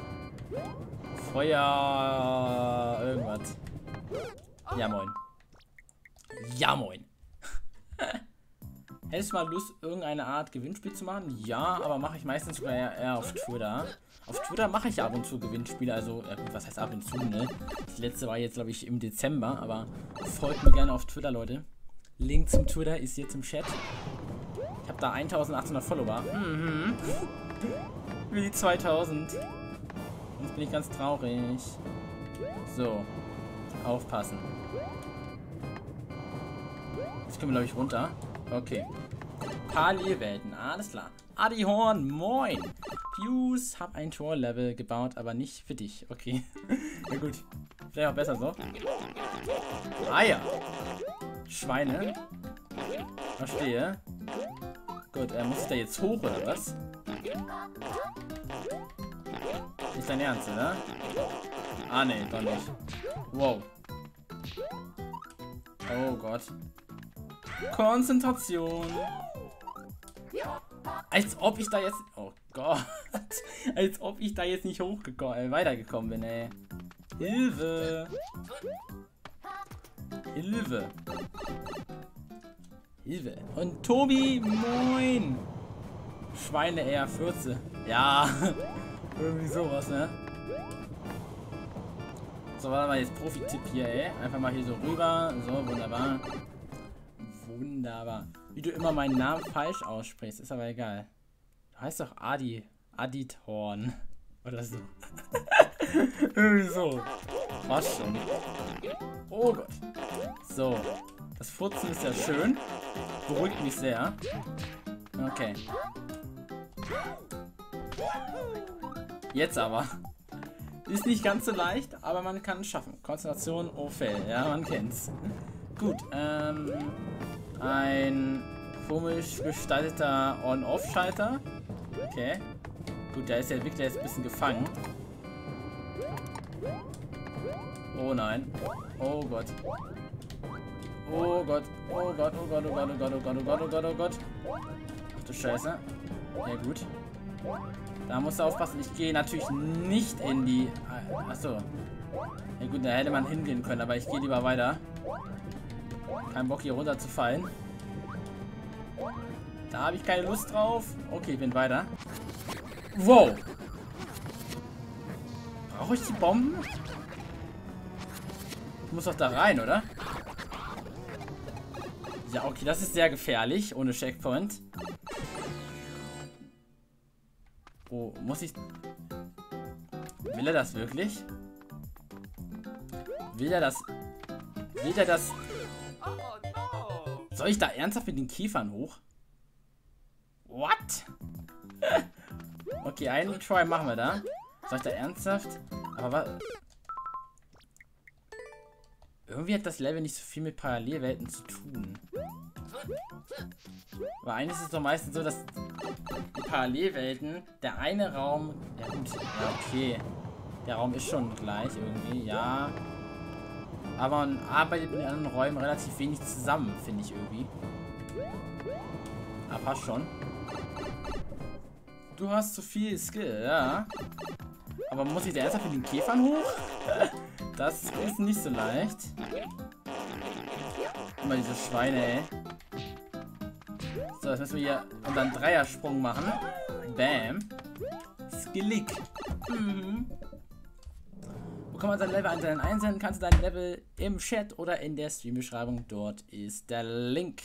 Feuer. Irgendwas. Ja, moin. Ja, moin. Hättest du mal Lust, irgendeine Art Gewinnspiel zu machen? Ja, aber mache ich meistens sogar eher, eher auf Twitter. Auf Twitter mache ich ab und zu Gewinnspiele, also, äh, was heißt ab und zu, ne? Das letzte war jetzt, glaube ich, im Dezember, aber folgt mir gerne auf Twitter, Leute. Link zum Twitter ist jetzt im Chat. Ich habe da eintausendachthundert Follower. Mhm. Wie die zweitausend. Jetzt bin ich ganz traurig. So. Aufpassen. Jetzt können wir, glaube ich, runter. Okay. Parallelwelten, alles klar. Adi Horn, moin. Fuse, hab ein Tor-Level gebaut, aber nicht für dich. Okay. Ja gut. Vielleicht auch besser so. Ah ja. Schweine. Verstehe. Gut, äh, muss ich da jetzt hoch oder was? Nicht dein Ernst, oder? Ah ne, doch nicht. Wow. Oh Gott. Konzentration. Als ob ich da jetzt... Oh Gott. Als ob ich da jetzt nicht hochgekommen, äh, weitergekommen bin, ey. Hilfe. Hilfe. Hilfe. Und Tobi, moin. Schweine eher Fürze. Ja. Irgendwie sowas, ne? So, warte mal, jetzt Profi-Tipp hier, ey. Einfach mal hier so rüber. So, wunderbar. Wunderbar. Wie du immer meinen Namen falsch aussprichst, ist aber egal. Du heißt doch Adi. Adithorn. Oder so. Irgendwie so. Was schon. Oh Gott. So. Das Furzen ist ja schön. Beruhigt mich sehr. Okay. Jetzt aber. Ist nicht ganz so leicht, aber man kann es schaffen. Konzentration, oh fail. Ja, man kennt's. Gut, ähm... ein komisch gestalteter On-Off-Schalter. Okay. Gut, da ist der Entwickler jetzt ein bisschen gefangen. Oh nein. Oh Gott. Oh Gott. Oh Gott, oh Gott, oh Gott, oh Gott, oh Gott, oh Gott, oh Gott, oh Gott. Ach du Scheiße. Ja gut. Da musst du aufpassen. Ich gehe natürlich nicht in die... Achso. Ja gut, da hätte man hingehen können, aber ich gehe lieber weiter. Kein Bock hier runter zu fallen. Da habe ich keine Lust drauf. Okay, ich bin weiter. Wow. Brauche ich die Bomben? Ich muss doch da rein, oder? Ja, okay, das ist sehr gefährlich. Ohne Checkpoint. Oh, muss ich... Will er das wirklich? Will er das... Will er das... Soll ich da ernsthaft mit den Kiefern hoch? What? Okay, einen Try machen wir da. Soll ich da ernsthaft? Aber was... Irgendwie hat das Level nicht so viel mit Parallelwelten zu tun. Aber eigentlich ist es doch meistens so, dass die Parallelwelten, der eine Raum... Ja gut, ja okay. Der Raum ist schon gleich irgendwie, ja. Aber man arbeitet mit den anderen Räumen relativ wenig zusammen, finde ich irgendwie. Ah, passt schon. Du hast zu viel Skill, ja. Aber muss ich da ernsthaft mit den Käfern hoch? Das ist nicht so leicht. Immer diese Schweine, ey. So, jetzt müssen wir hier unseren Dreiersprung machen. Bam. Skillig. Mhm. Wo kann man sein Level einzeln einsenden? Kannst du dein Level im Chat oder in der Stream-Beschreibung. Dort ist der Link.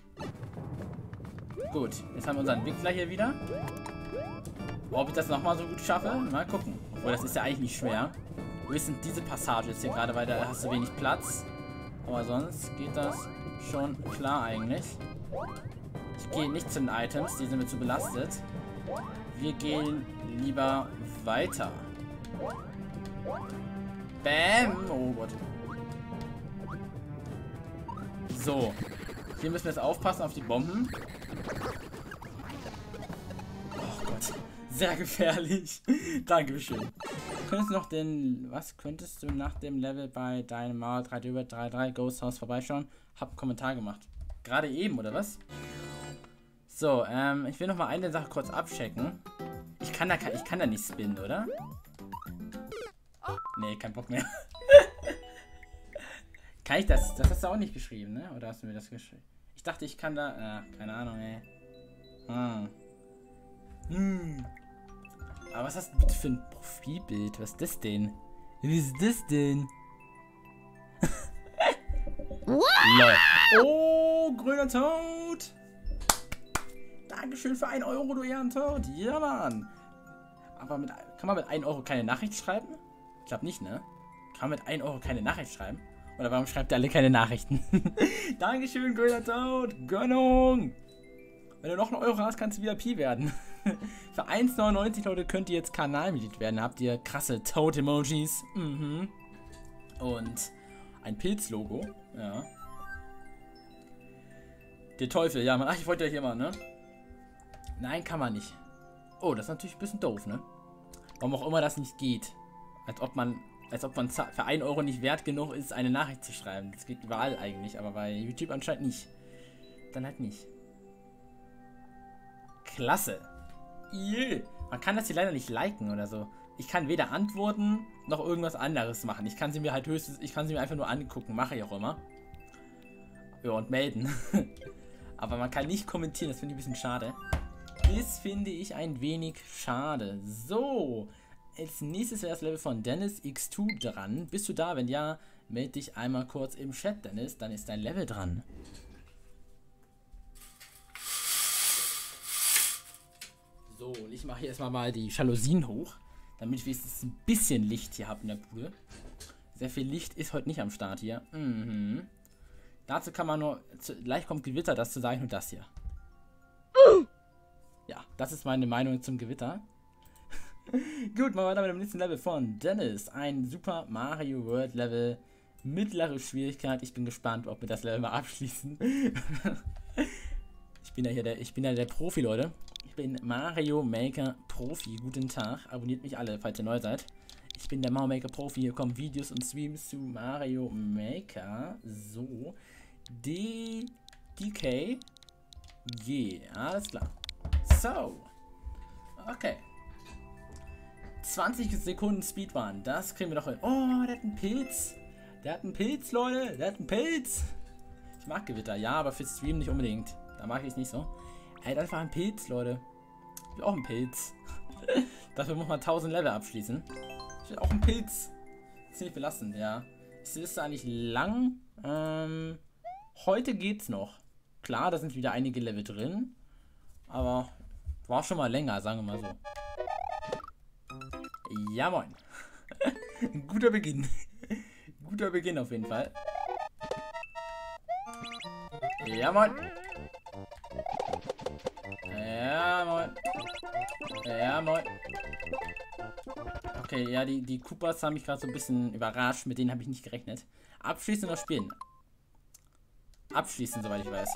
Gut, jetzt haben wir unseren Entwickler hier wieder. Ob ich das nochmal so gut schaffe? Mal gucken. Obwohl, das ist ja eigentlich nicht schwer. Höchstens diese Passage jetzt hier gerade, weil da hast du wenig Platz. Aber sonst geht das schon klar eigentlich. Ich gehe nicht zu den Items, die sind mir zu belastet. Wir gehen lieber weiter. Bam! Oh Gott. So. Hier müssen wir jetzt aufpassen auf die Bomben. Oh Gott. Sehr gefährlich. Dankeschön. Du könntest noch den... Was könntest du nach dem Level bei deinem Mario drei D über drei drei Ghost House vorbeischauen? Hab einen Kommentar gemacht. Gerade eben, oder was? So, ähm, ich will noch mal eine Sache kurz abchecken. Ich kann da, ich kann da nicht spinnen, oder? Nee, kein Bock mehr. Kann ich das? Das hast du auch nicht geschrieben, ne? Oder hast du mir das geschrieben? Ich dachte, ich kann da... Ah, keine Ahnung, ey. Hm. Hm. Aber was hast du bitte für ein Profilbild? Was ist das denn? Wie ist das denn? Lol. Oh, grüner Tod. Dankeschön für ein Euro, du Ehrentod. Ja, Mann. Aber mit, kann man mit ein Euro keine Nachricht schreiben? Ich glaube nicht, ne? Kann man mit ein Euro keine Nachricht schreiben? Oder warum schreibt ihr alle keine Nachrichten? Dankeschön, grüner Tod. Gönnung. Wenn du noch einen Euro hast, kannst du V I P werden. Für eins neunundneunzig, Leute, könnt ihr jetzt Kanalmitglied werden. Habt ihr krasse Toad-Emojis. Mhm. Und ein Pilz-Logo. Ja. Der Teufel, ja, Mann. Ach, ich wollte ja hier mal, ne? Nein, kann man nicht. Oh, das ist natürlich ein bisschen doof, ne? Warum auch immer das nicht geht. Als ob man, als ob man für ein Euro nicht wert genug ist, eine Nachricht zu schreiben. Das geht überall eigentlich, aber bei YouTube anscheinend nicht. Dann halt nicht. Klasse. Yeah. Man kann das hier leider nicht liken oder so. Ich kann weder antworten, noch irgendwas anderes machen. Ich kann sie mir halt höchstens, ich kann sie mir einfach nur angucken. Mache ich auch immer. Ja, und melden. Aber man kann nicht kommentieren, das finde ich ein bisschen schade. Das finde ich ein wenig schade. So, als nächstes wäre das Level von Dennis X zwei dran. Bist du da? Wenn ja, melde dich einmal kurz im Chat, Dennis. Dann ist dein Level dran. So, und ich mache hier erstmal mal die Jalousien hoch, damit ich wenigstens ein bisschen Licht hier habe in der Bude. Sehr viel Licht ist heute nicht am Start hier. Mhm. Dazu kann man nur, zu, gleich kommt Gewitter, das zu sagen, nur das hier. Ja, das ist meine Meinung zum Gewitter. Gut, machen wir weiter mit dem nächsten Level von Dennis. Ein Super Mario World Level, mittlere Schwierigkeit. Ich bin gespannt, ob wir das Level mal abschließen. ich bin ja hier der, ich bin ja der Profi, Leute. Ich bin Mario Maker Profi. Guten Tag, abonniert mich alle, falls ihr neu seid. Ich bin der Mario Maker Profi. Hier kommen Videos und Streams zu Mario Maker. So. D. D K. G. Alles klar. So. Okay. zwanzig Sekunden Speedrun. Das kriegen wir doch hin. Oh, der hat einen Pilz. Der hat einen Pilz, Leute. Der hat einen Pilz. Ich mag Gewitter. Ja, aber für Stream nicht unbedingt. Da mag ich es nicht so. Ey, das war ein Pilz, Leute. Ich will auch einen Pilz. Dafür muss man tausend Level abschließen. Ich will auch einen Pilz. Ziemlich belastend, ja. Ist die Liste eigentlich lang? Ähm, heute geht's noch. Klar, da sind wieder einige Level drin. Aber war schon mal länger, sagen wir mal so. Ja, moin. Ein guter Beginn. Guter Beginn auf jeden Fall. Ja, moin. Ja, moin. Ja, moin. Okay, ja, die, die Koopas haben mich gerade so ein bisschen überrascht. Mit denen habe ich nicht gerechnet. Abschließen oder spielen? Abschließen, soweit ich weiß.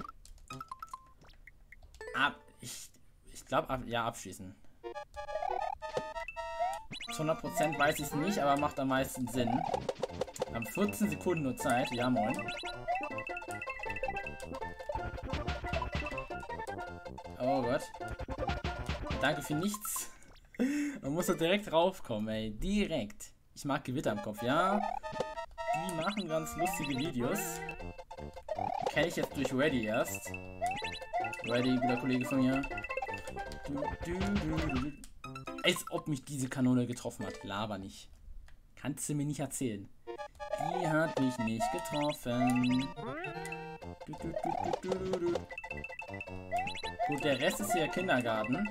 Ab, ich ich glaube, ab, ja, abschließen. Zu hundert Prozent weiß ich es nicht, aber macht am meisten Sinn. Wir haben vierzehn Sekunden nur Zeit. Ja, moin. Oh Gott. Danke für nichts. Man muss da direkt raufkommen, ey. Direkt. Ich mag Gewitter im Kopf, ja. Die machen ganz lustige Videos. Kenne ich jetzt durch Ready erst. Ready, guter Kollege von mir. Du, du, du, du. Als ob mich diese Kanone getroffen hat. Laber nicht. Kannst du mir nicht erzählen. Die hat mich nicht getroffen. Du, du, du, du, du, du. Gut, der Rest ist hier Kindergarten.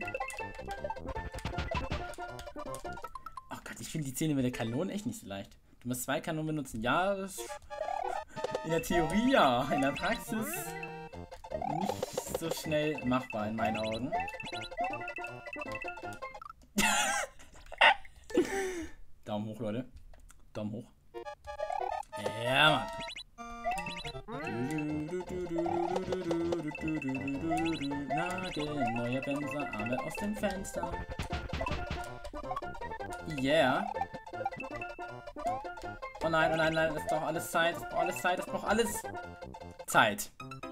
Ach Gott, ich finde die Szene mit der Kanone echt nicht so leicht. Du musst zwei Kanonen benutzen. Ja, das In der Theorie ja, in der Praxis nicht so schnell machbar in meinen Augen. Daumen hoch, Leute. Daumen hoch. Ja, Mann. Nagel, neuer Benzer, Arme aus dem Fenster. Yeah. Oh nein, oh nein, nein, das braucht alles Zeit, das braucht alles Zeit, das braucht alles Zeit.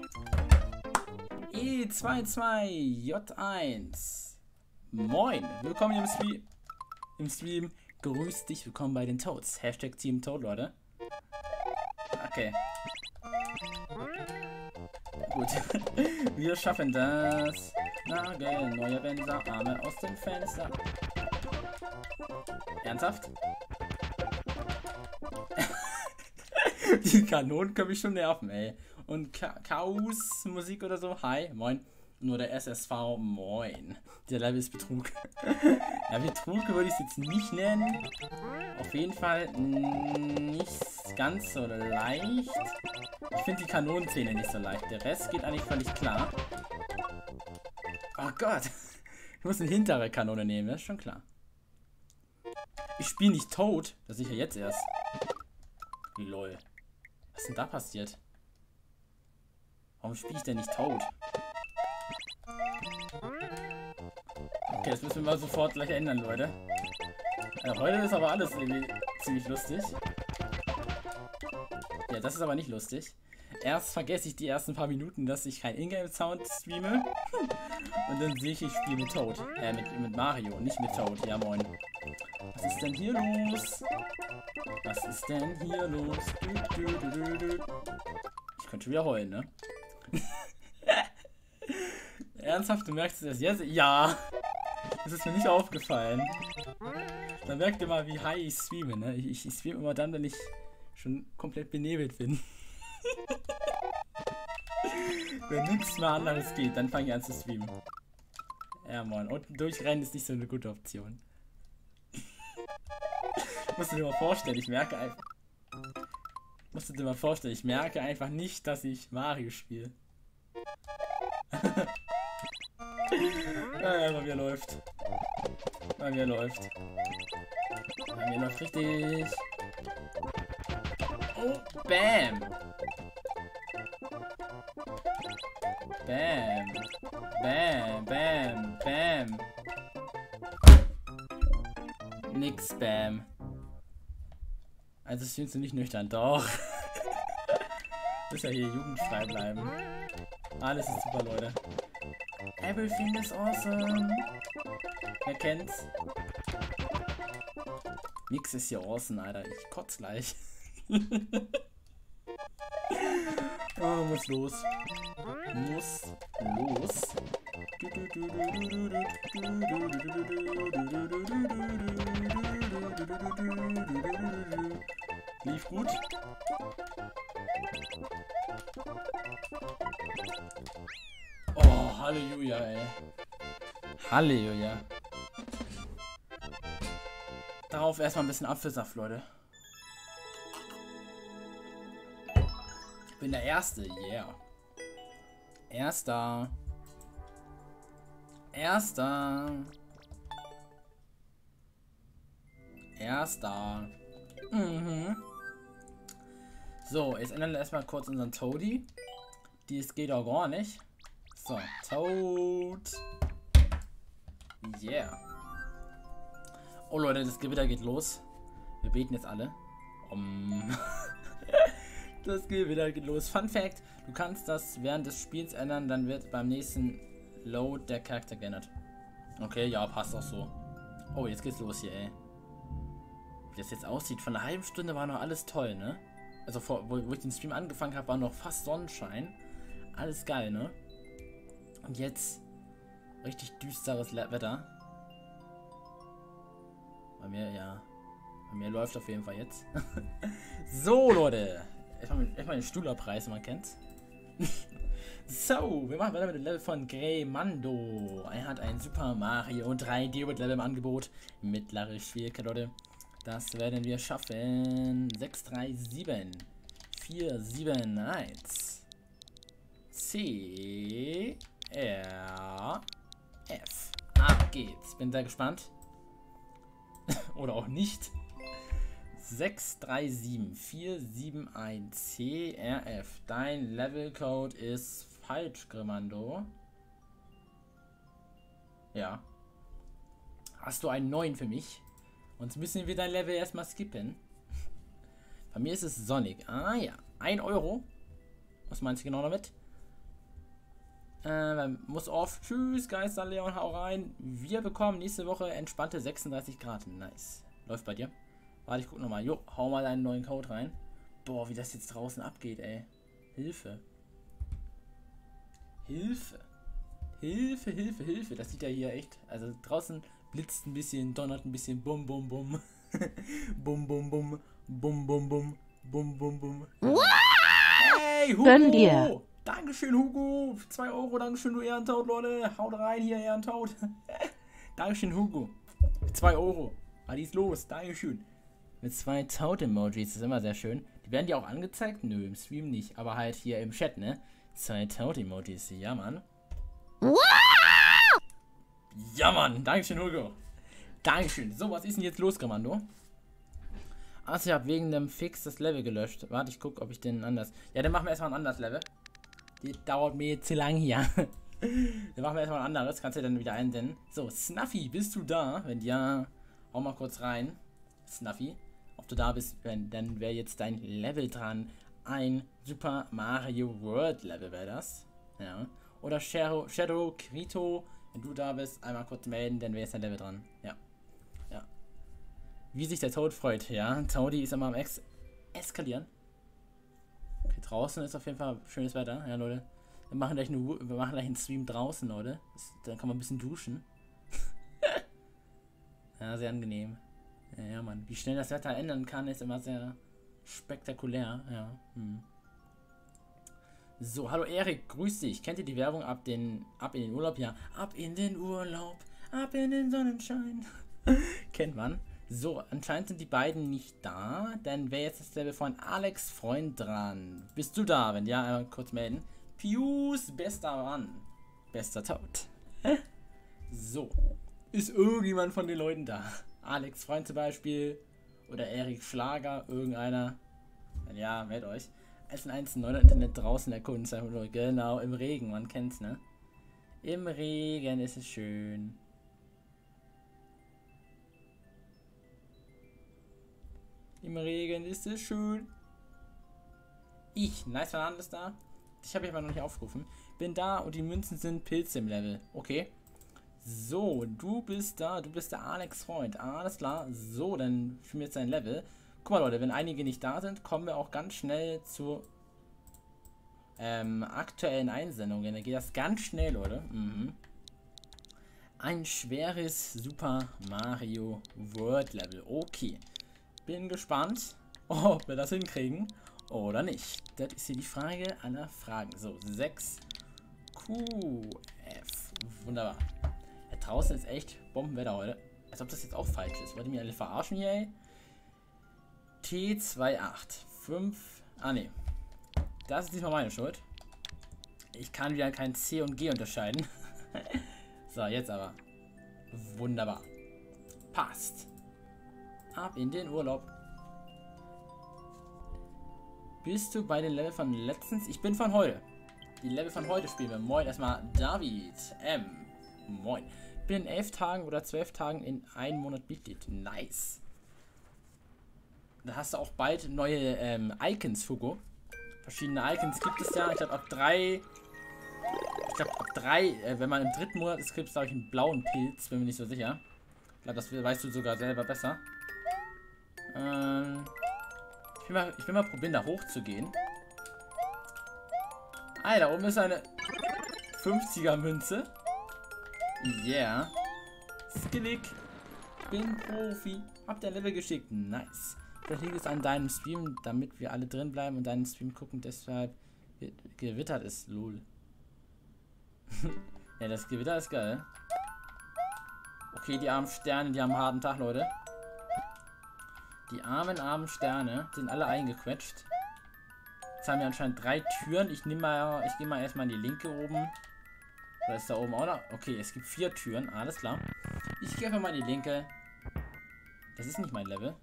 E zwei zwei J eins. Moin, willkommen im Stream. Im Stream. Grüß dich, willkommen bei den Toads. Hashtag Team Toad, Leute. Okay. Gut. Wir schaffen das. Nagel, neuer Benzer, Arme aus dem Fenster. Ernsthaft? Die Kanonen können mich schon nerven, ey. Und Chaos Musik oder so. Hi, moin. Nur der S S V, moin. Der Level ist Betrug. Ja, Betrug würde ich es jetzt nicht nennen. Auf jeden Fall nicht ganz so leicht. Ich finde die Kanonenzähne nicht so leicht. Der Rest geht eigentlich völlig klar. Oh Gott. Ich muss eine hintere Kanone nehmen, das ist schon klar. Ich spiele nicht tot. Das sehe ich ja jetzt erst. Lol. Was ist denn da passiert? Warum spiele ich denn nicht tot? Okay, das müssen wir mal sofort gleich ändern, Leute. Also heute ist aber alles irgendwie ziemlich lustig. Ja, das ist aber nicht lustig. Erst vergesse ich die ersten paar Minuten, dass ich kein Ingame-Sound streame. Und dann sehe ich, ich spiele mit Toad. Äh, mit, mit Mario, nicht mit Toad. Ja, moin. Was ist denn hier los? Was ist denn hier los? Du, du, du, du, du. Ich könnte schon wieder heulen, ne? Ernsthaft, du merkst es erst jetzt? Ja! Das ist mir nicht aufgefallen. Da merkt ihr mal, wie high ich streame, ne? Ich, ich streame immer dann, wenn ich schon komplett benebelt bin. Wenn nichts mehr anderes geht, dann fange ich an zu streamen. Ja, moin. Und durchrennen ist nicht so eine gute Option. Musst du dir mal vorstellen, ich merke einfach... Musst du dir mal vorstellen, ich merke einfach nicht, dass ich Mario spiele. Ja, bei mir läuft. Bei mir läuft. Bei mir läuft richtig. Oh, bam. Bam. Bam, bam, bam. Nix, bam. Also streamst du nicht nüchtern, doch. Muss ja hier jugendfrei bleiben. Alles ist super, Leute. Everything is awesome. Wer kennt's? Nix ist hier awesome, Alter. Ich kotz gleich. Oh, muss los. Muss los. Lief gut. Oh, Halleluja, ey. Halleluja. Darauf erstmal ein bisschen Apfelsaft, Leute. Ich bin der Erste, yeah. Erster. Erster. Erster. Mhm. So, jetzt ändern wir erstmal kurz unseren Toadie. Dies geht auch gar nicht. So, Toad. Yeah. Oh Leute, das Gewitter geht los. Wir beten jetzt alle. Um. Das Gewitter geht los. Fun Fact: Du kannst das während des Spiels ändern, dann wird beim nächsten Load der Charakter geändert. Okay, ja, passt auch so. Oh, jetzt geht's los hier, ey. Wie das jetzt aussieht. Von einer halben Stunde war noch alles toll, ne? Also, vor, wo, wo ich den Stream angefangen habe, war noch fast Sonnenschein. Alles geil, ne? Und jetzt richtig düsteres Wetter. Bei mir, ja. Bei mir läuft auf jeden Fall jetzt. So, Leute. Erstmal, erstmal den Stuhl abreißen, man kennt's. So, wir machen weiter mit dem Level von Greymando. Er hat ein Super Mario drei D Level im Angebot. Mittlere Schwierigkeit, Leute. Das werden wir schaffen. sechs drei sieben vier sieben eins C R F. Ab geht's. Bin sehr gespannt. Oder auch nicht. sechs drei sieben vier sieben eins C R F. Dein Levelcode ist falsch, Grimando. Ja. Hast du einen neuen für mich? Sonst müssen wir dein Level erstmal skippen. Bei mir ist es Sonic. Ah ja. ein Euro. Was meinst du genau damit? Äh, muss auf. Tschüss, Geister Leon, hau rein. Wir bekommen nächste Woche entspannte sechsunddreißig Grad. Nice. Läuft bei dir? Warte, ich guck nochmal. Jo, hau mal deinen neuen Code rein. Boah, wie das jetzt draußen abgeht, ey. Hilfe. Hilfe. Hilfe, Hilfe, Hilfe. Das sieht ja hier echt. Also draußen blitzt ein bisschen, donnert ein bisschen. Bum, bum, bum. Bum, bum, bum. Bum, bum, bum. Bum, bum, bum. Hey, Hugo. Gönn dir. Dankeschön, Hugo. zwei Euro, Dankeschön, du Ehrentaut, Leute. Haut rein hier, Ehrentaut. Dankeschön, Hugo. zwei Euro. Was ist los? Dankeschön. Mit zwei Taut-Emojis, das ist immer sehr schön. Die werden dir auch angezeigt? Nö, im Stream nicht. Aber halt hier im Chat, ne? Zwei Taut-Emojis, ja, Mann. Ja, Mann. Dankeschön, Hugo. Dankeschön. So, was ist denn jetzt los, Kommando? Achso, ich habe wegen dem Fix das Level gelöscht. Warte, ich gucke, ob ich den anders... Ja, dann machen wir erstmal ein anderes Level. Die dauert mir zu lang hier. Dann machen wir erstmal ein anderes. Kannst du dann wieder einsenden. So, Snuffy, bist du da? Wenn ja, hau mal kurz rein. Snuffy, ob du da bist, wenn, dann wäre jetzt dein Level dran. Ein Super Mario World Level wäre das. Ja. Oder Shadow, Shadow Krito, wenn du da bist, einmal kurz melden, dann wäre jetzt dein Level dran. Ja. Ja. Wie sich der Toad freut, ja. Toady ist immer am Ex eskalieren. Okay, draußen ist auf jeden Fall schönes Wetter, ja, Leute. Wir machen gleich, eine, wir machen gleich einen Stream draußen, Leute. Das, dann kann man ein bisschen duschen. Ja, sehr angenehm. Ja, ja, Mann. Wie schnell das Wetter ändern kann, ist immer sehr spektakulär. Ja. Hm. So, hallo Erik, grüß dich. Kennt ihr die Werbung ab, den, ab in den Urlaub? Ja, ab in den Urlaub, ab in den Sonnenschein. Kennt man. So, anscheinend sind die beiden nicht da. Dann wäre jetzt das Level von Alex Freund dran. Bist du da? Wenn ja, einmal kurz melden. Pius, bester Mann. Bester Tod. So. Ist irgendjemand von den Leuten da? Alex Freund zum Beispiel. Oder Erik Schlager. Irgendeiner. Wenn ja, meldet euch. eins eins neun Internet draußen erkunden. Genau, im Regen. Man kennt's, ne? Im Regen ist es schön. Im Regen ist es schön. Ich, nice Fernand ist da. Ich habe ich aber noch nicht aufgerufen. Bin da und die Münzen sind Pilze im Level. Okay. So, du bist da. Du bist der Alex Freund. Alles klar. So, dann spielen wir jetzt ein Level. Guck mal, Leute, wenn einige nicht da sind, kommen wir auch ganz schnell zu ähm, aktuellen Einsendungen. Dann geht das ganz schnell, Leute. Mhm. Ein schweres Super Mario World Level. Okay. Bin gespannt, ob wir das hinkriegen oder nicht. Das ist hier die Frage aller Fragen. So, sechs Q F. Wunderbar. Ja, draußen ist echt Bombenwetter heute. Als ob das jetzt auch falsch ist. Wollt ihr mich alle verarschen hier, ey? T zwei acht fünf. Ah, ne. Das ist diesmal meine Schuld. Ich kann wieder kein C und G unterscheiden. So, jetzt aber. Wunderbar. Passt. Ab in den Urlaub. Bist du bei den Level von letztens? Ich bin von heute. Die Level von heute spielen wir. Moin, erstmal David M. Moin. Bin in elf Tagen oder zwölf Tagen in einem Monat Mitglied. Nice. Da hast du auch bald neue ähm, Icons, Fugo. Verschiedene Icons gibt es ja. Ich glaube ab drei. Ich glaube ab drei, äh, wenn man im dritten Monat ist, gibt es glaube ich einen blauen Pilz. Bin mir nicht so sicher. Ich glaube, das weißt du sogar selber besser. Ähm, ich, will mal, ich will mal probieren, da hoch zu gehen. Ah, da oben ist eine fünfziger Münze. Yeah. Skillig. Bin Profi. Hab der Level geschickt. Nice. Das liegt es an deinem Stream, damit wir alle drin bleiben und deinen Stream gucken. Deshalb gewittert ist. Lol. Ja, das Gewitter ist geil. Okay, die armen Sterne, die haben einen harten Tag, Leute. Die armen, armen Sterne sind alle eingequetscht. Jetzt haben wir anscheinend drei Türen. Ich nehme mal, ich gehe mal erstmal in die linke oben. Oder ist da oben auch noch? Okay, es gibt vier Türen. Alles klar. Ich gehe einfach mal in die linke. Das ist nicht mein Level.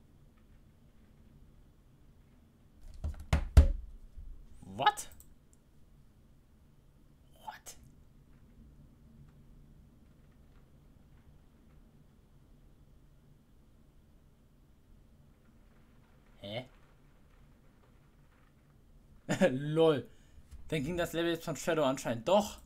What? What? Hä? Lol. Dann ging das Level jetzt von Shadow anscheinend doch.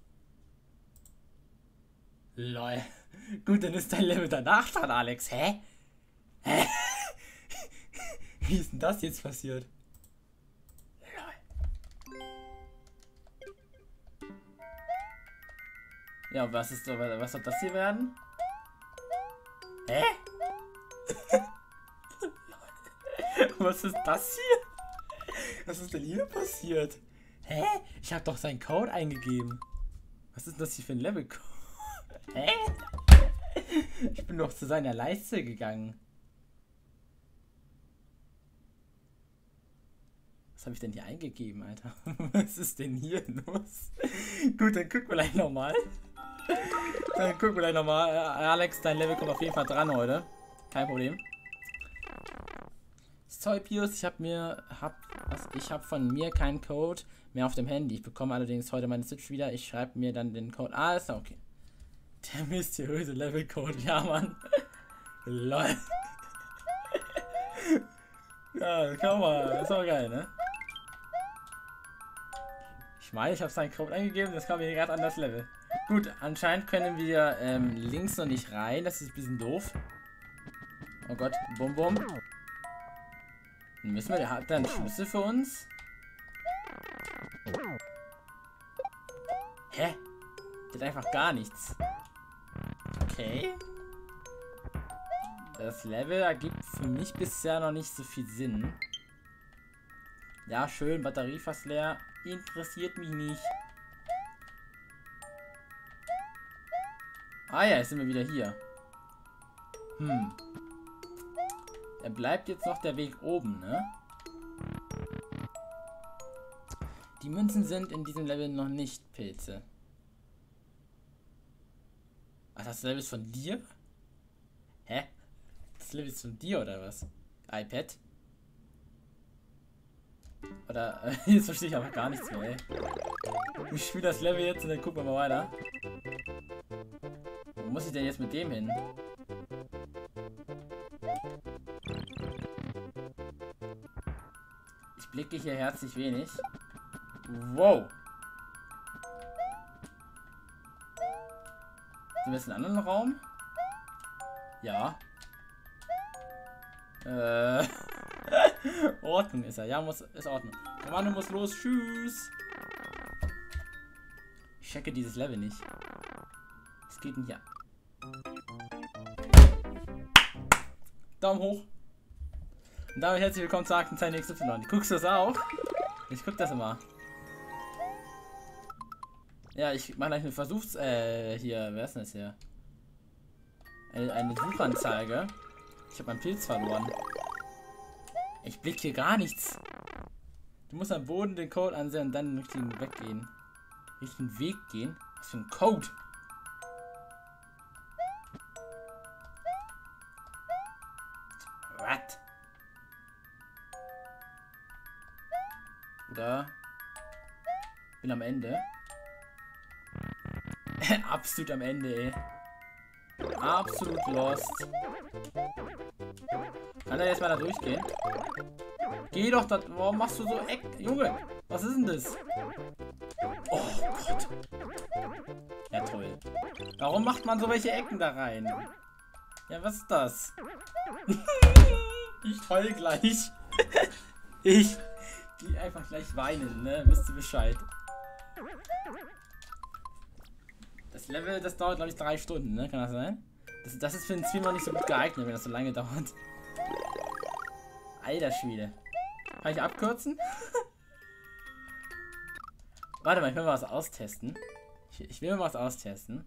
Lol. Gut, dann ist dein Level danach dran, Alex. Hä? Hä? Wie ist denn das jetzt passiert? Lol. Ja, was ist was soll das hier werden? Hä? Was ist das hier? Was ist denn hier passiert? Hä? Ich habe doch seinen Code eingegeben. Was ist das hier für ein Level-Code? Hä? Ich bin doch zu seiner Leiste gegangen. Was habe ich denn hier eingegeben, Alter? Was ist denn hier los? Gut, dann gucken wir gleich nochmal. Dann gucken wir gleich nochmal. Alex, dein Level kommt auf jeden Fall dran heute. Kein Problem. Sorry, Pius, ich habe mir, hab, was, ich habe von mir keinen Code mehr auf dem Handy. Ich bekomme allerdings heute meine Switch wieder. Ich schreibe mir dann den Code. Ah, ist okay. Der mysteriöse Levelcode, ja, Mann. Lol. Ja, komm mal, ist auch geil, ne? Ich meine, ich habe seinen Code eingegeben, das kam mir gerade an das Level. Gut, anscheinend können wir ähm, links noch nicht rein, das ist ein bisschen doof. Oh Gott, bum bum. Dann müssen wir, der hat da einen Schlüssel für uns? Hä? Der hat einfach gar nichts. Okay. Das Level ergibt für mich bisher noch nicht so viel Sinn. Ja, schön, Batterie fast leer. Interessiert mich nicht. Ah ja, jetzt sind wir wieder hier. Hm. Da bleibt jetzt noch der Weg oben, ne? Die Münzen sind in diesem Level noch nicht Pilze. Ach, das Level ist von dir? Hä? Das Level ist von dir oder was? iPad? Oder, äh, jetzt verstehe ich einfach gar nichts mehr, ey. Ich spiele das Level jetzt und dann gucken wir mal weiter. Wo muss ich denn jetzt mit dem hin? Ich blicke hier herzlich wenig. Wow. Sind wir jetzt in einem anderen Raum? Ja. Äh. Ordnung ist er. Ja, muss, ist Ordnung. Kommando muss los. Tschüss. Ich checke dieses Level nicht. Was geht denn hier? Daumen hoch. Und damit herzlich willkommen zu Aktenzeichen X Y. Guckst du das auch? Ich guck das immer. Ja, ich mache gleich eine Versuchs... Äh, hier, wer ist denn das hier? Eine, eine Suchanzeige. Ich habe meinen Pilz verloren. Ich blick hier gar nichts. Du musst am Boden den Code ansehen und dann den richtigen Weg gehen. Richtigen Weg gehen? Was für ein Code? What? Oder? Bin am Ende. Absolut am Ende, ey. Absolut lost. Kann er jetzt mal da durchgehen? Geh doch da. Warum machst du so Eck? Junge, was ist denn das? Oh Gott. Ja, toll. Warum macht man so welche Ecken da rein? Ja, was ist das? Ich heul gleich. Ich geh einfach gleich weinen, ne? Wisst ihr Bescheid. Das Level, das dauert, glaube ich, drei Stunden, ne? Kann das sein? Das, das ist für den Streamer nicht so gut geeignet, wenn das so lange dauert. Alter Schwede. Kann ich abkürzen? Warte mal, ich will mal was austesten. Ich, ich will mal was austesten.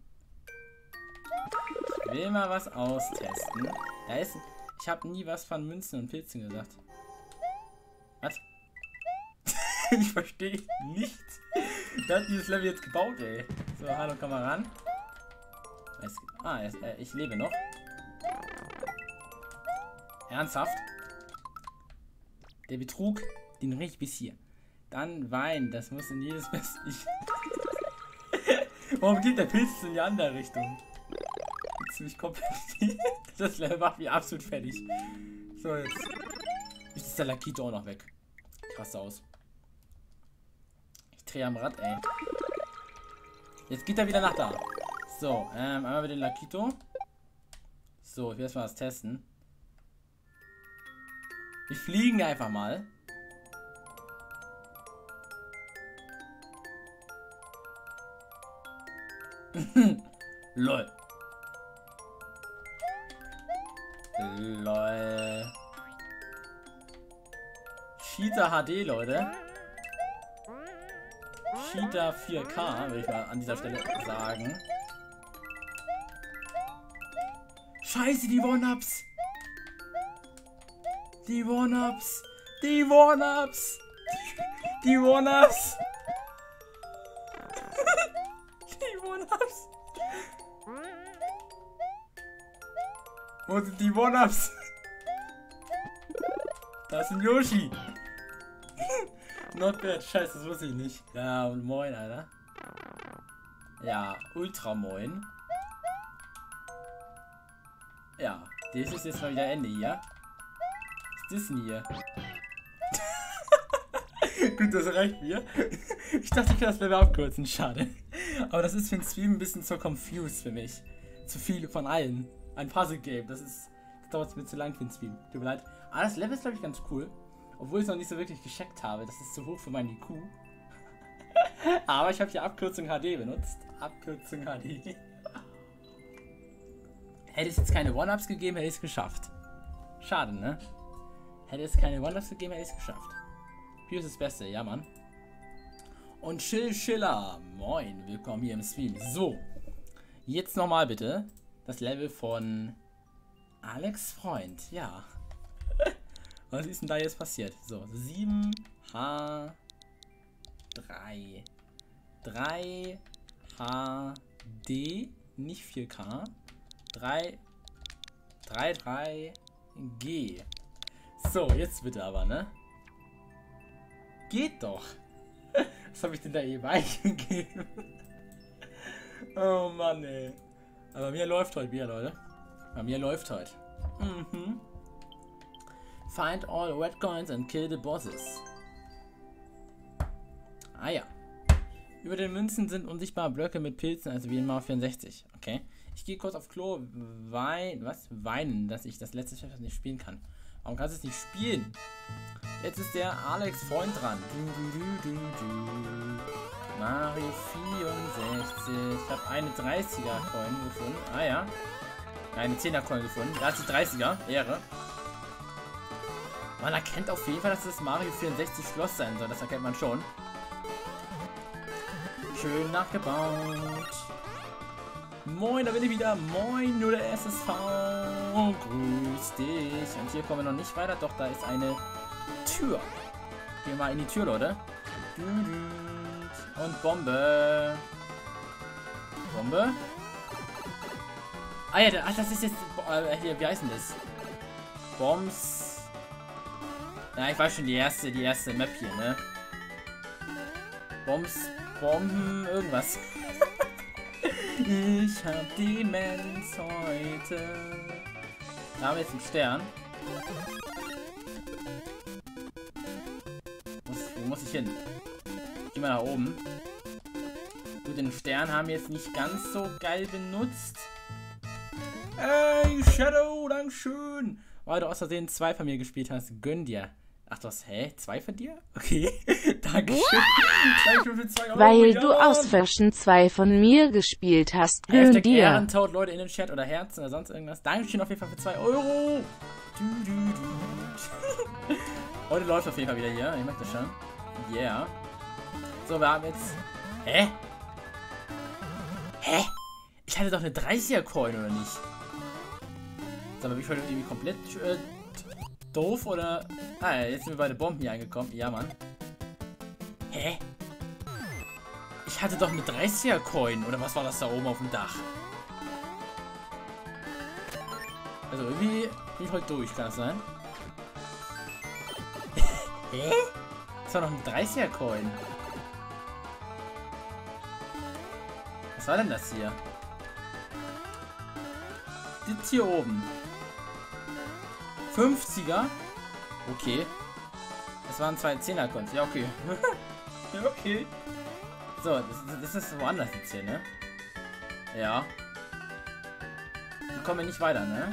Ich will mal was austesten. Da ist... Ich habe nie was von Münzen und Pilzen gesagt. Was? Ich verstehe nichts. Wer hat dieses Level jetzt gebaut, ey? So, hallo, komm mal ran. Es, ah, es, äh, ich lebe noch. Ernsthaft? Der Betrug, den riech ich bis hier. Dann Wein, das muss in jedes Best. Ich Warum geht der Pilz in die andere Richtung? Jetzt bin ich komplett. Das Level macht mich absolut fertig. So, jetzt. Jetzt ist der Lakito auch noch weg. Krass aus. Ich drehe am Rad, ey. Jetzt geht er wieder nach da. So, ähm, einmal mit dem Lakito. So, ich will erstmal das testen. Wir fliegen einfach mal. Lol. Lol. Cheetah H D, Leute. Cheetah vier K, will ich mal an dieser Stelle sagen. Scheiße, die One-Ups. Die One-Ups. Die One-Ups. Die One-Ups. Die One-Ups. Wo sind die One-Ups? Da ist ein Yoshi. Not bad. Scheiße, das wusste ich nicht. Ja, und moin, Alter. Ja, ultra moin. Ja, das ist jetzt mal wieder Ende hier. Was ist das denn hier? Gut, das reicht mir. Ich dachte, ich kann das Level abkürzen. Schade. Aber das ist für den Stream ein bisschen zu confused für mich. Zu viele von allen. Ein Puzzle-Game. Das ist. Das dauert mir zu lang für den Stream. Tut mir leid. Aber das Level ist, glaube ich, ganz cool. Obwohl ich es noch nicht so wirklich gecheckt habe. Das ist zu hoch für meinen I Q. Aber ich habe hier Abkürzung H D benutzt. Abkürzung H D. Hätte es jetzt keine One-Ups gegeben, hätte ich es geschafft. Schade, ne? Hätte es keine One-Ups gegeben, hätte ich es geschafft. Hier ist das Beste, ja, Mann. Und Chill Chiller. Moin, willkommen hier im Stream. So, jetzt nochmal bitte das Level von Alex Freund. Ja. Was ist denn da jetzt passiert? So, sieben H drei. drei H D, nicht vier K. drei, drei, drei G. So, jetzt bitte aber, ne? Geht doch. Was habe ich denn da eben eingegeben? Oh Mann, ey. Aber mir läuft heute wieder, Leute. Bei mir läuft heute. Mhm. Find all red coins and kill the bosses. Ah ja. Über den Münzen sind unsichtbare Blöcke mit Pilzen, also wie in Mario vierundsechzig. Okay. Ich gehe kurz auf Klo. Wein, was? Weinen, dass ich das letzte Chef nicht spielen kann. Warum kannst du es nicht spielen? Jetzt ist der Alex Freund dran. Du, du, du, du, du. Mario vierundsechzig. Ich habe eine dreißiger Coin gefunden. Ah ja. Eine zehner Coin gefunden. Da ist die dreißiger. Ehre. Man erkennt auf jeden Fall, dass das Mario vierundsechzig Schloss sein soll. Das erkennt man schon. Schön nachgebaut. Moin, da bin ich wieder. Moin, nur der S S V. Grüß dich. Und hier kommen wir noch nicht weiter. Doch, da ist eine Tür. Gehen wir mal in die Tür, Leute. Und Bombe. Bombe. Ah ja, ach, das ist jetzt... Äh, hier, wie heißt denn das? Bombs. Ja, ich weiß schon, die erste, die erste Map hier, ne? Bombs, Bomben, irgendwas. Ich hab Demenz heute. Da haben wir jetzt einen Stern. Muss, wo muss ich hin? Ich geh mal nach oben. Gut, den Stern haben wir jetzt nicht ganz so geil benutzt. Ey, Shadow, dankeschön. Weil du aus Versehen zwei von mir gespielt hast. Gönn dir. Ach, du hast, hä? Zwei von dir? Okay. Dankeschön. Dankeschön für zwei Euro. Weil ja. du aus Versehen zwei von mir gespielt hast. Gönn Hashtag dir. Ehrentot, Leute, in den Chat oder Herzen oder sonst irgendwas. Dankeschön auf jeden Fall für zwei Euro. Du, du, du. Heute läuft auf jeden Fall wieder hier. Ich möchte das schon. Yeah. So, wir haben jetzt... Hä? Hä? Ich hatte doch eine dreißiger Coin, oder nicht? Sag mal, bin ich heute irgendwie komplett äh, doof, oder... Ah, jetzt sind wir bei den Bomben hier angekommen. Ja, Mann. Hä? Ich hatte doch eine dreißiger-Coin. Oder was war das da oben auf dem Dach? Also irgendwie bin ich heute durch, kann das sein? Hä? Das war doch ein dreißiger-Coin. Was war denn das hier? Das hier oben. fünfziger? Okay. Das waren zwei Zehner-Coins. Ja, okay. Ja, okay. So, das, das ist woanders jetzt hier, ne? Ja. Die kommen ja nicht weiter, ne?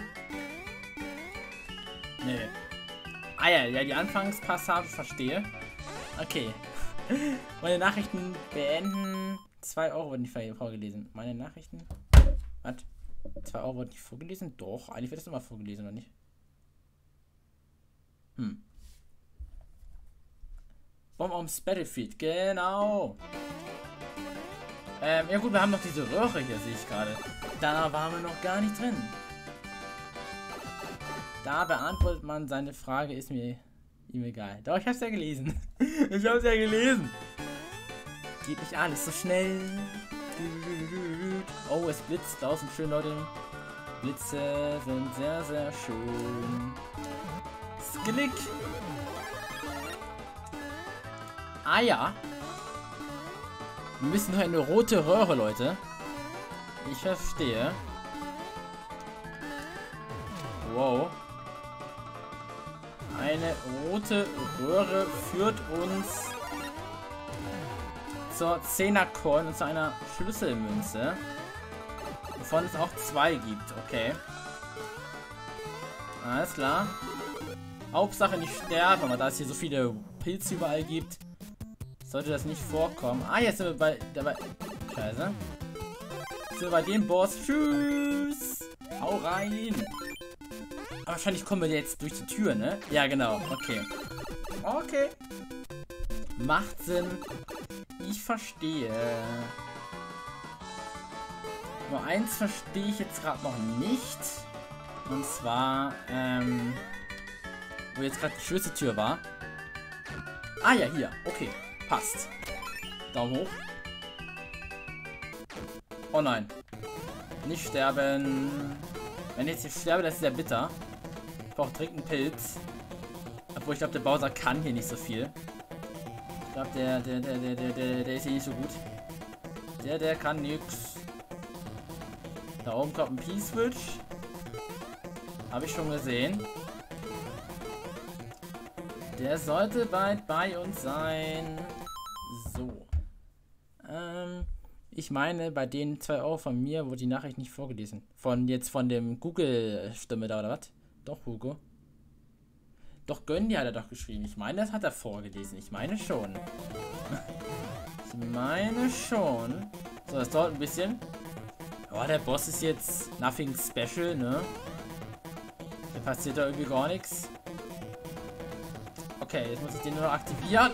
Nee. Ah ja, ja, die Anfangspassage verstehe. Okay. Meine Nachrichten beenden. zwei Euro wurden nicht vorgelesen. Meine Nachrichten. Was? zwei Euro wurden nicht vorgelesen? Doch, eigentlich wird das immer vorgelesen, oder nicht? Hm. Bomb ums Battlefield, genau. Ähm, ja gut, wir haben noch diese Röhre hier, sehe ich gerade. Da waren wir noch gar nicht drin. Da beantwortet man seine Frage, ist mir ihm egal. Doch, ich hab's ja gelesen. Ich hab's ja gelesen. Geht nicht alles so schnell. Oh, es blitzt draußen schön, Leute. Blitze sind sehr, sehr schön. Sklick. Ah ja. Wir müssen noch eine rote Röhre, Leute. Ich verstehe. Wow. Eine rote Röhre führt uns zur Zehner-Coin und zu einer Schlüsselmünze. Wovon es auch zwei gibt. Okay. Alles klar. Hauptsache nicht sterben, aber da es hier so viele Pilze überall gibt, sollte das nicht vorkommen. Ah, jetzt sind wir bei... Dabei. Scheiße. Jetzt sind wir bei dem Boss. Tschüss. Hau rein. Aber wahrscheinlich kommen wir jetzt durch die Tür, ne? Ja, genau. Okay. Okay. Macht Sinn. Ich verstehe. Nur eins verstehe ich jetzt gerade noch nicht. Und zwar, ähm... wo jetzt gerade die Schlüsseltür war. Ah ja, hier. Okay. Passt. Daumen hoch. Oh nein. Nicht sterben. Wenn ich jetzt hier sterbe, das ist sehr bitter. Ich brauche dringend einen Pilz. Obwohl ich glaube, der Bowser kann hier nicht so viel. Ich glaube, der, der, der, der, der, der, der ist hier nicht so gut. Der, der kann nix. Da oben kommt ein P-Switch. Habe ich schon gesehen. Der sollte bald bei uns sein. So. Ähm, ich meine, bei den zwei Euro von mir wurde die Nachricht nicht vorgelesen. Von jetzt von dem Google-Stimme da, oder was? Doch, Hugo. Doch, Gönny hat er doch geschrieben. Ich meine, das hat er vorgelesen. Ich meine schon. Ich meine schon. So, das dauert ein bisschen. Aber der Boss ist jetzt nothing special, ne? Da passiert da irgendwie gar nichts. Okay, jetzt muss ich den nur noch aktivieren.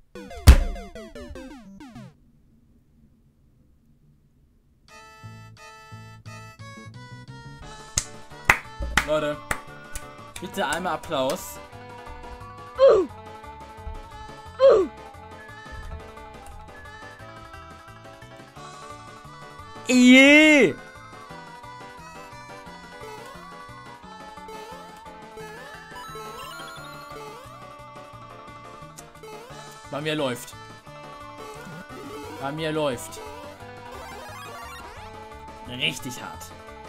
Leute, bitte einmal Applaus. Uh. Uh. Yeah. Bei mir läuft. Bei mir läuft. Richtig hart.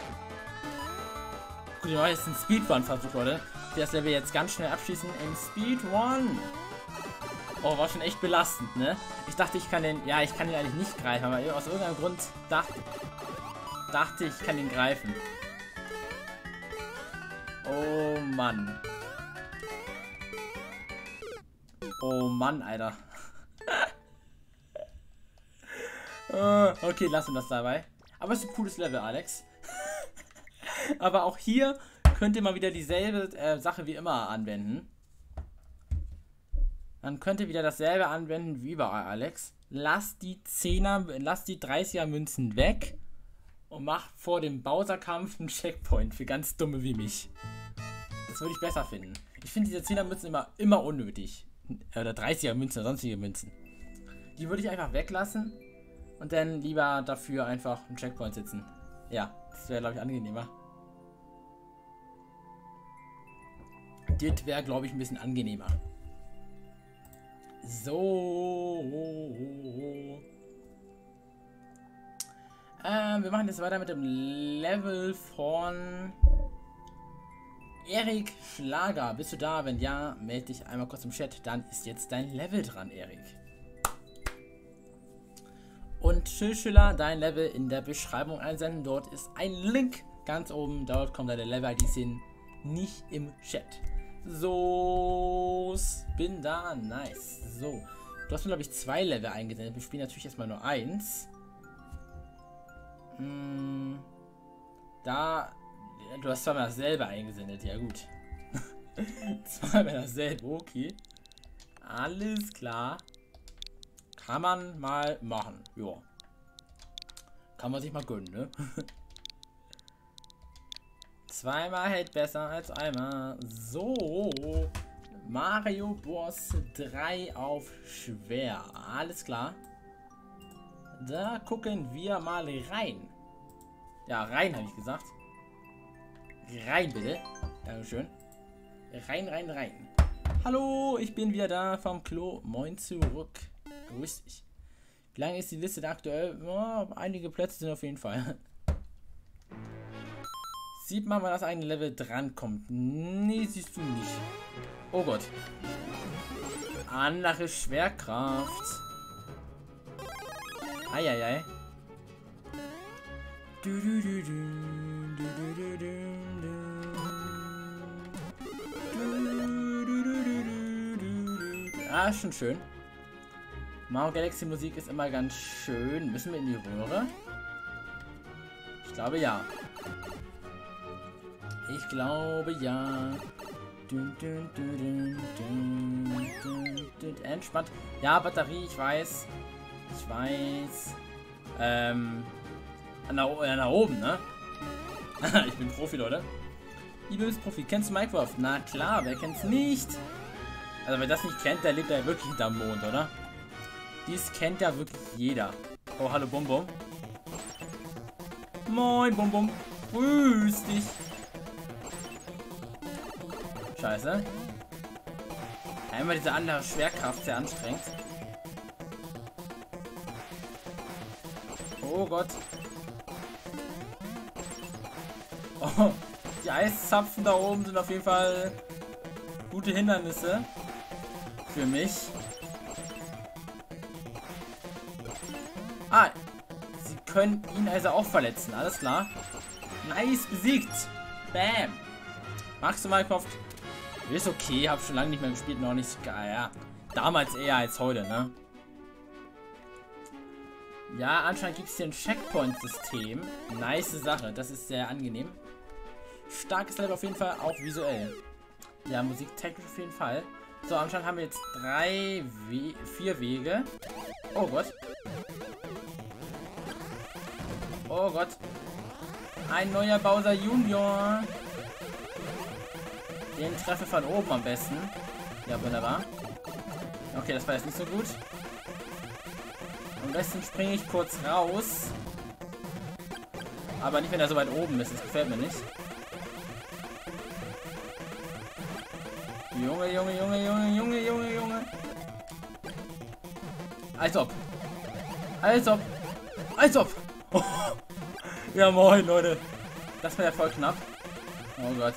Gut, ich mache jetzt einen Speedrun-Versuch, Leute. Ich will das Level jetzt ganz schnell abschließen im Speedrun. Oh, war schon echt belastend, ne? Ich dachte, ich kann den... Ja, ich kann den eigentlich nicht greifen, aber aus irgendeinem Grund dachte, dachte ich, kann ihn greifen. Oh, Mann. Oh, Mann, Alter. Okay, lassen wir das dabei. Aber es ist ein cooles Level, Alex. Aber auch hier könnt ihr mal wieder dieselbe äh, Sache wie immer anwenden. Dann könnt ihr wieder dasselbe anwenden wie überall, Alex. Lasst die Zehner, lasst die dreißiger Münzen weg und macht vor dem Bowser-Kampf einen Checkpoint für ganz Dumme wie mich. Das würde ich besser finden. Ich finde diese Zehner Münzen immer, immer unnötig. Oder dreißiger Münzen oder sonstige Münzen. Die würde ich einfach weglassen und dann lieber dafür einfach einen Checkpoint sitzen. Ja, das wäre, glaube ich, angenehmer. Das wäre, glaube ich, ein bisschen angenehmer. So. Ähm, wir machen jetzt weiter mit dem Level von Erik Schlager. Bist du da? Wenn ja, melde dich einmal kurz im Chat. Dann ist jetzt dein Level dran, Erik. Und Schilschiller, dein Level in der Beschreibung einsenden. Dort ist ein Link ganz oben. Dort kommt deine Level-I Ds hin. Nicht im Chat. So, bin da. Nice. So. Du hast mir, glaube ich, zwei Level eingesendet. Wir spielen natürlich erstmal nur eins. Hm, da. Du hast zweimal dasselbe eingesendet. Ja, gut. Zweimal dasselbe. Okay. Alles klar. Kann man mal machen. Ja. Kann man sich mal gönnen, ne? Zweimal hält besser als einmal. So. Mario Bros. drei auf schwer. Alles klar. Da gucken wir mal rein. Ja, rein habe ich gesagt. Rein bitte. Dankeschön. Rein, rein, rein. Hallo, ich bin wieder da vom Klo. Moin zurück. Grüß dich. Wie lange ist die Liste da aktuell? Oh, einige Plätze sind auf jeden Fall. Sieht man, wann das eine Level drankommt? Nee, siehst du nicht. Oh Gott. Andere Schwerkraft. Eieiei. Du, du, du, du, du, du, du, du, du. Ah, ist schon schön. Mario Galaxy Musik ist immer ganz schön. Müssen wir in die Röhre? Ich glaube ja. Ich glaube ja. Dun, dun, dun, dun, dun, dun, dun. Entspannt. Ja, Batterie, ich weiß. Ich weiß. Ähm. Nach, äh, nach oben, ne? Ich bin Profi, Leute. Ich bin Profi. Kennst du Minecraft? Na klar, wer kennt's nicht? Also wer das nicht kennt, der lebt ja wirklich hinterm Mond, oder? Dies kennt ja wirklich jeder. Oh, hallo Bum Bum. Moin Bum Bum. Grüß dich. Scheiße. Einmal diese andere Schwerkraft sehr anstrengend. Oh Gott. Oh, die Eiszapfen da oben sind auf jeden Fall gute Hindernisse für mich. Ah, sie können ihn also auch verletzen. Alles klar. Nice, besiegt. Bam. Magst du Minecraft? Ist okay, hab schon lange nicht mehr gespielt, noch nicht. Ja, damals eher als heute, ne? Ja, anscheinend gibt es hier ein Checkpoint-System. Nice Sache, das ist sehr angenehm. Starkes Level auf jeden Fall, auch visuell. Ja, musiktechnisch auf jeden Fall. So, anscheinend haben wir jetzt drei, We vier Wege. Oh Gott. Oh Gott. Ein neuer Bowser Junior. Den treffe von oben am besten. Ja, wunderbar. Okay, das war jetzt nicht so gut. Am besten springe ich kurz raus. Aber nicht, wenn er so weit oben ist. Das gefällt mir nicht. Junge, Junge, Junge, Junge, Junge, Junge, Junge. Als ob. Als ob. Als ob. Oh. Ja, moin, Leute. Das war ja voll knapp. Oh Gott.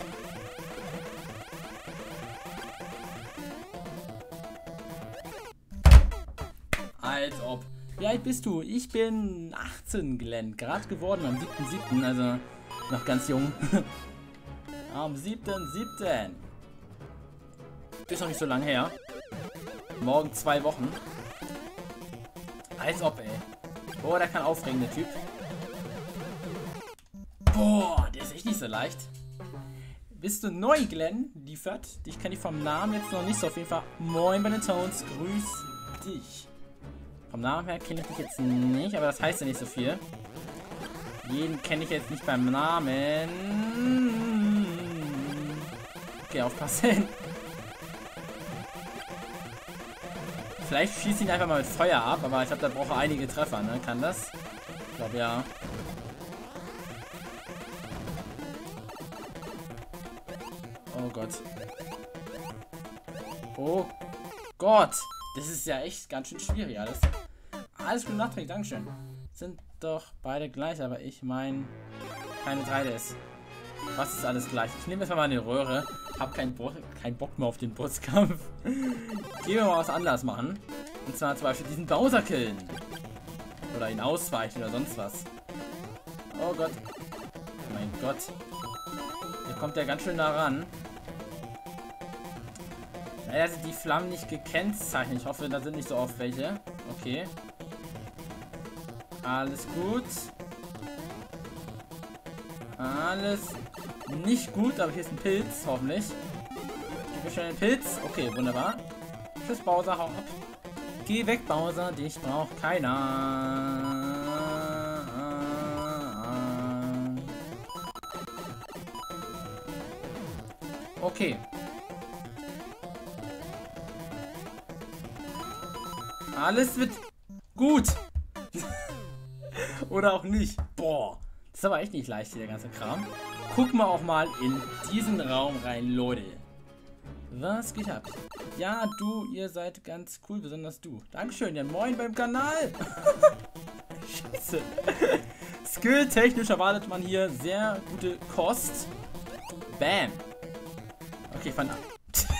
Als ob. Wie alt bist du? Ich bin achtzehn, Glenn. Gerade geworden am siebten siebten Also noch ganz jung. Am siebten siebten Ist noch nicht so lange her. Morgen zwei Wochen. Als ob, ey. Boah, der kann aufregen, der Typ. Boah, der ist echt nicht so leicht. Bist du neu, Glenn? Liefert. Dich kenne ich vom Namen jetzt noch nicht so. Auf jeden Fall. Moin bei den Tones. Grüß dich. Vom Namen her kenne ich dich jetzt nicht, aber das heißt ja nicht so viel. Jeden kenne ich jetzt nicht beim Namen. Okay, aufpassen. Vielleicht schießt ihn einfach mal mit Feuer ab, aber ich glaube, da braucht er einige Treffer, ne? Kann das? Ich glaube, ja. Oh Gott. Oh Gott. Das ist ja echt ganz schön schwierig alles. Alles gut nachträglich, Dankeschön. Sind doch beide gleich, aber ich meine keine drei D S. Was ist alles gleich? Ich nehme jetzt mal eine Röhre. Hab keinen Bo kein Bock mehr auf den Bosskampf. Gehen wir mal was anderes machen. Und zwar zum Beispiel diesen Bowser killen. Oder ihn ausweichen oder sonst was. Oh Gott. Oh mein Gott. Hier kommt der ganz schön nah ran. Leider sind die Flammen nicht gekennzeichnet. Ich hoffe, da sind nicht so oft welche. Okay. Alles gut. Alles nicht gut, aber hier ist ein Pilz, hoffentlich. Gib mir schnell einen Pilz. Okay, wunderbar. Tschüss, Bowser, hau ab. Geh weg, Bowser, dich braucht keiner. Okay. Alles wird gut. Oder auch nicht. Boah. Das ist aber echt nicht leicht hier, der ganze Kram. Gucken wir auch mal in diesen Raum rein, Leute. Was geht ab? Ja, du, ihr seid ganz cool, besonders du. Dankeschön, ja moin beim Kanal. Scheiße. Skill-technisch erwartet man hier sehr gute Kost. Bam. Okay, von ab.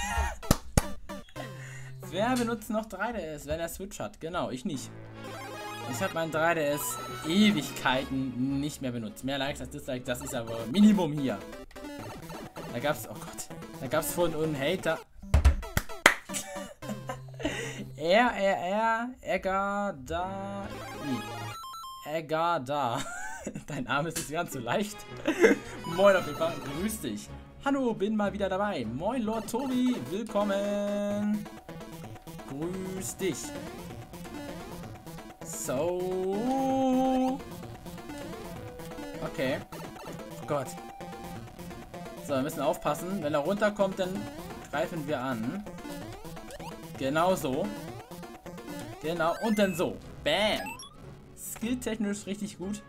Wer benutzt noch drei D S, wenn er Switch hat? Genau, ich nicht. Ich habe mein drei D S Ewigkeiten nicht mehr benutzt. Mehr Likes als Dislikes, das ist aber Minimum hier. Da gab's, oh Gott, da gab's vorhin einen Hater. R, R, R, Eggar, da, nee. Eggar, da. Dein Name ist nicht ganz so leicht. Moin auf jeden Fall, grüß dich. Hallo, bin mal wieder dabei. Moin Lord Tobi, willkommen. Grüß dich. So. Okay. Oh Gott. So, wir müssen aufpassen. Wenn er runterkommt, dann greifen wir an. Genau so. Genau. Und dann so. Bam. Skilltechnisch richtig gut.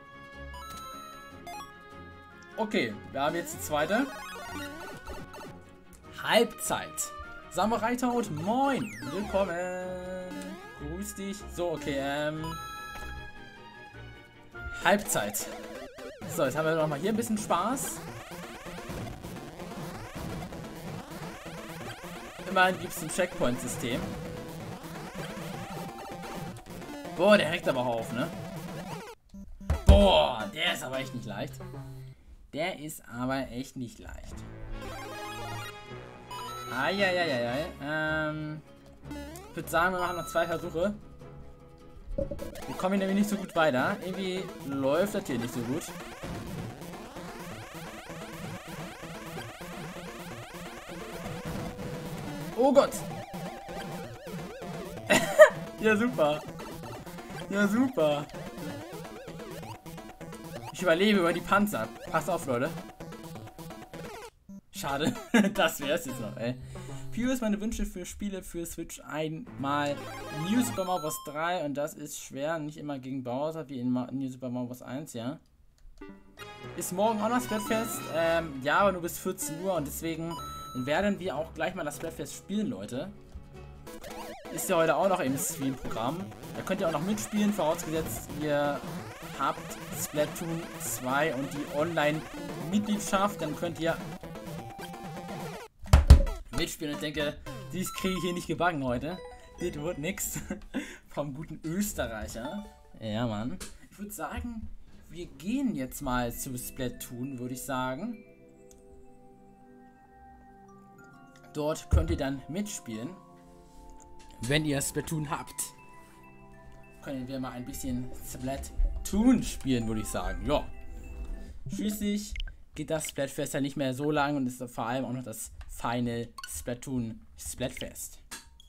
Okay. Wir haben jetzt die zweite. Halbzeit. Samurai Toad, moin. Willkommen. Grüß dich. So, okay, ähm. Halbzeit. So, jetzt haben wir noch mal hier ein bisschen Spaß. Immerhin gibt es ein Checkpoint-System. Boah, der hackt aber auch auf, ne? Boah, der ist aber echt nicht leicht. Der ist aber echt nicht leicht. Eieieiei. Ähm. Ich würde sagen, wir machen noch zwei Versuche. Wir kommen hier nämlich nicht so gut weiter. Irgendwie läuft das hier nicht so gut. Oh Gott! Ja, super. Ja, super. Ich überlebe über die Panzer. Passt auf, Leute. Schade. Das wäre es jetzt noch, ey. Für meine Wünsche für Spiele für Switch einmal New Super Mario Bros. drei und das ist schwer, nicht immer gegen Bowser wie in New Super Mario Bros. eins, ja. Ist morgen auch noch Splatfest? Ähm, ja, aber nur bis vierzehn Uhr und deswegen werden wir auch gleich mal das Splatfest spielen, Leute. Ist ja heute auch noch im Stream-Programm. Da könnt ihr auch noch mitspielen, vorausgesetzt ihr habt Splatoon zwei und die Online-Mitgliedschaft, dann könnt ihr mitspielen. Ich denke, dies kriege ich hier nicht gebacken heute. Das wird nix. Vom guten Österreicher. Ja, Mann. Ich würde sagen, wir gehen jetzt mal zu Splatoon, würde ich sagen. Dort könnt ihr dann mitspielen. Wenn ihr Splatoon habt. Können wir mal ein bisschen Splatoon spielen, würde ich sagen. Ja. Schließlich geht das Splatfest ja nicht mehr so lang und ist vor allem auch noch das Final Splatoon Splatfest.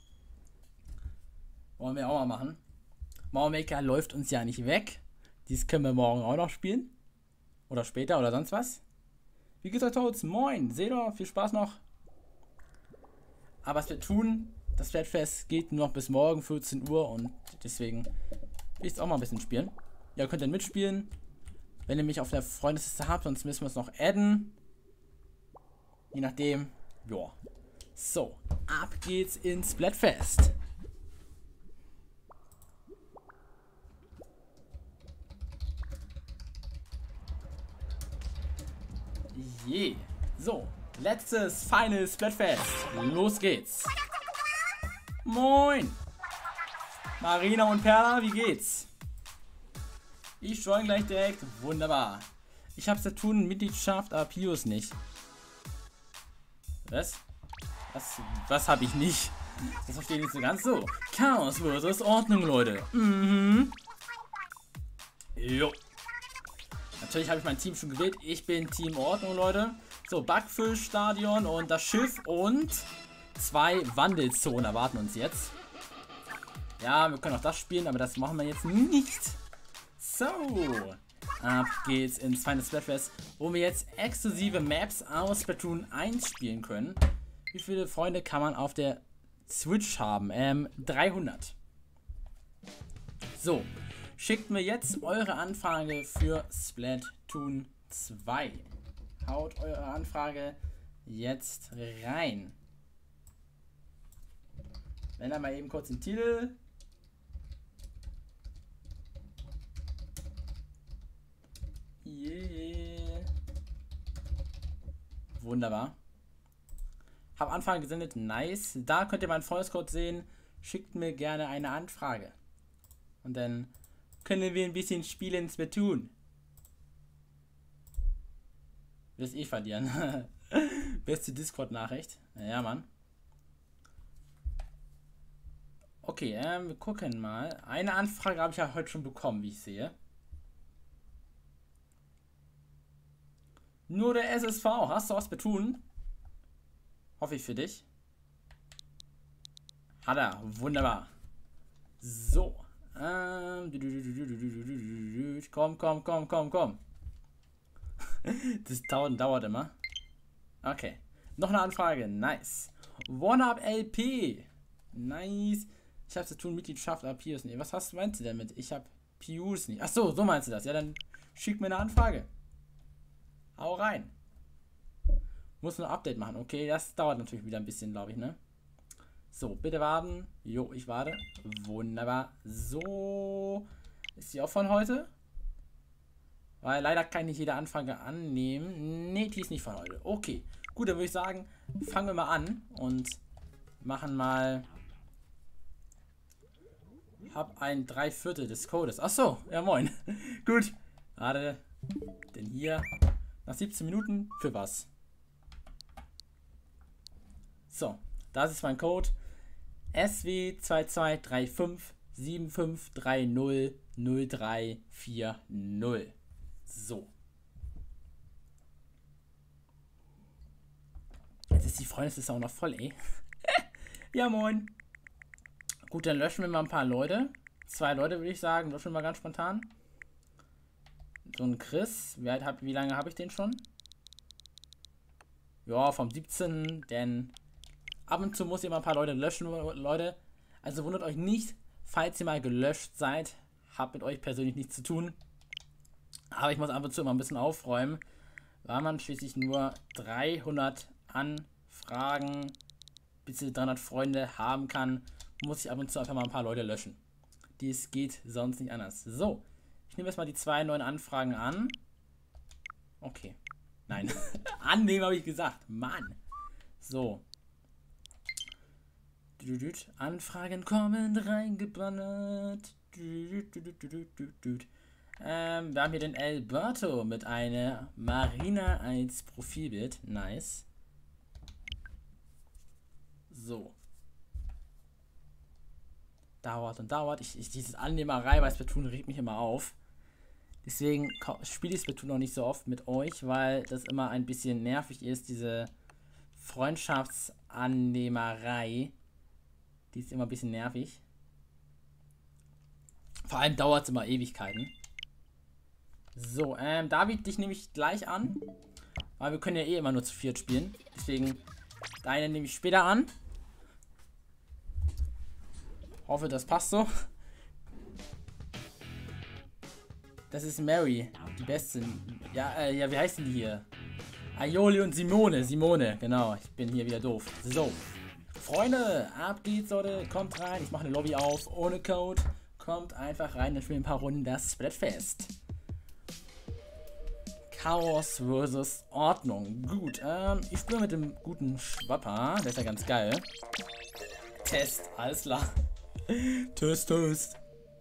Wollen wir auch mal machen. Mario Maker läuft uns ja nicht weg. Dies können wir morgen auch noch spielen. Oder später oder sonst was. Wie geht's euch, Toads? Moin, seht ihr, viel Spaß noch. Aber Splatoon das Splatfest geht nur noch bis morgen vierzehn Uhr und deswegen will ich es auch mal ein bisschen spielen. Ja, könnt dann mitspielen, wenn ihr mich auf der Freundesliste habt, sonst müssen wir es noch adden. Je nachdem, ja. So, ab geht's ins Splatfest. Je. So, letztes Final Splatfest. Los geht's. Moin. Marina und Perla, wie geht's? Ich join gleich direkt. Wunderbar. Ich habe Saturn-Mitgliedschaft, aber Pius nicht. Was? Was, was habe ich nicht? Das verstehe ich nicht so ganz so. Chaos versus Ordnung, Leute. Mhm. Jo. Natürlich habe ich mein Team schon gewählt. Ich bin Team Ordnung, Leute. So, Backfischstadion und das Schiff und zwei Wandelzonen erwarten uns jetzt. Ja, wir können auch das spielen, aber das machen wir jetzt nicht. So, ab geht's ins Final Splatfest, wo wir jetzt exklusive Maps aus Splatoon eins spielen können. Wie viele Freunde kann man auf der Switch haben? Ähm, dreihundert. So, schickt mir jetzt eure Anfrage für Splatoon zwei. Haut eure Anfrage jetzt rein. Wenn dann mal eben kurz den Titel. Yeah. Wunderbar. Hab Anfrage gesendet. Nice. Da könnt ihr meinen Freundescode sehen. Schickt mir gerne eine Anfrage. Und dann können wir ein bisschen spielen Splatoon. Willst eh verlieren. Beste Discord-Nachricht. Ja, Mann. Okay, ähm, wir gucken mal. Eine Anfrage habe ich ja heute schon bekommen, wie ich sehe. Nur der S S V. Hast du was Splatoon? Hoffe ich für dich. Hat er. Wunderbar. So. Ähm, komm, komm, komm, komm, komm. Das dauert, dauert immer. Okay. Noch eine Anfrage. Nice. One-Up L P. Nice. Ich habe Splatoon-Mitgliedschaft, aber Pius nicht. Was hast, meinst du damit? Ich habe Pius nicht. Achso, so meinst du das. Ja, dann schick mir eine Anfrage. Hau rein. Muss nur ein Update machen. Okay, das dauert natürlich wieder ein bisschen, glaube ich, ne? So, bitte warten. Jo, ich warte. Wunderbar. So. Ist die auch von heute? Weil leider kann nicht jede Anfrage annehmen. Ne, die ist nicht von heute. Okay. Gut, dann würde ich sagen, fangen wir mal an und machen mal. Hab ein Dreiviertel des Codes. Achso, ja moin. Gut. Warte. Denn hier. Nach siebzehn Minuten. Für was? So. Das ist mein Code. S W zwei zwei drei fünf sieben fünf drei null null drei vier null. So. Jetzt ist die Freundesliste auch noch voll, ey. Ja, moin. Gut, dann löschen wir mal ein paar Leute. Zwei Leute würde ich sagen. Löschen wir mal ganz spontan. So ein Chris. Wie, alt hab, wie lange habe ich den schon? Ja, vom siebzehnten Denn ab und zu muss ihr mal ein paar Leute löschen, Leute. Also wundert euch nicht, falls ihr mal gelöscht seid. Habt mit euch persönlich nichts zu tun. Aber ich muss ab und zu immer ein bisschen aufräumen, weil man schließlich nur dreihundert Anfragen bis zu dreihundert Freunde haben kann, muss ich ab und zu einfach mal ein paar Leute löschen. Dies geht sonst nicht anders. So, ich nehme erstmal die zwei neuen Anfragen an. Okay. Nein. Annehmen habe ich gesagt. Mann. So. Anfragen kommen reingeballert. Ähm, wir haben hier den Alberto mit einer Marina als Profilbild. Nice. So. Dauert und dauert. Ich, ich dieses Annehmerei bei Splatoon regt mich immer auf. Deswegen spiele ich Splatoon noch nicht so oft mit euch, weil das immer ein bisschen nervig ist, diese Freundschaftsannehmerei. Die ist immer ein bisschen nervig. Vor allem dauert es immer Ewigkeiten. So, ähm, David, dich nehme ich gleich an. Weil wir können ja eh immer nur zu viert spielen. Deswegen, deine nehme ich später an. Hoffe, das passt so. Das ist Mary, die Beste. Ja, äh, ja, wie heißen die hier? Aioli und Simone. Simone, genau. Ich bin hier wieder doof. So. Freunde, ab geht's, Leute. Kommt rein. Ich mache eine Lobby auf ohne Code. Kommt einfach rein, dann spielen ein paar Runden das Splatfest. Chaos versus Ordnung. Gut, ähm, ich spiele mit dem guten Schwapper. Der ist ja ganz geil. Test, alles klar. Test, Test.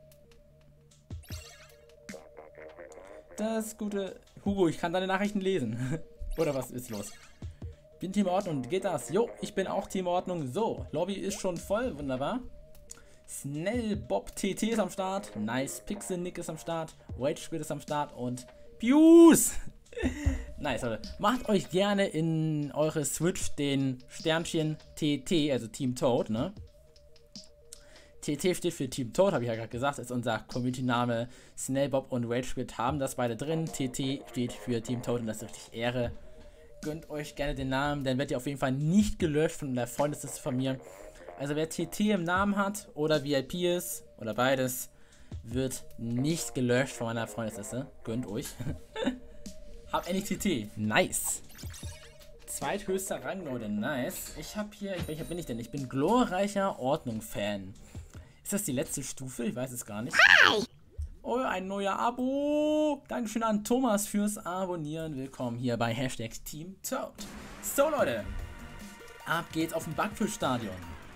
Das gute... Hugo, ich kann deine Nachrichten lesen. Oder was ist los? Bin Team Ordnung. Geht das? Jo, ich bin auch Team Ordnung. So, Lobby ist schon voll. Wunderbar. Snell Bob T T ist am Start. Nice Pixel Nick ist am Start. Rage Squid ist am Start. Und Pius. Nice, Leute. Macht euch gerne in eure Switch den Sternchen T T, also Team Toad, ne? T T steht für Team Toad, habe ich ja gerade gesagt, ist unser Community-Name. Snellbob und RageSquid haben das beide drin. T T steht für Team Toad und das ist richtig Ehre. Gönnt euch gerne den Namen, dann werdet ihr auf jeden Fall nicht gelöscht von der Freundesliste von mir. Also wer T T im Namen hat oder V I P ist oder beides, wird nicht gelöscht von meiner Freundesliste. Gönnt euch. Hab endlich T T. Nice. Zweithöchster Rang, Leute. Nice. Ich hab hier, welcher bin ich denn? Ich bin glorreicher Ordnung-Fan. Ist das die letzte Stufe? Ich weiß es gar nicht. Oh, ein neuer Abo. Dankeschön an Thomas fürs Abonnieren. Willkommen hier bei Hashtag Team Toad. So, Leute. Ab geht's auf dem Backfischstadion.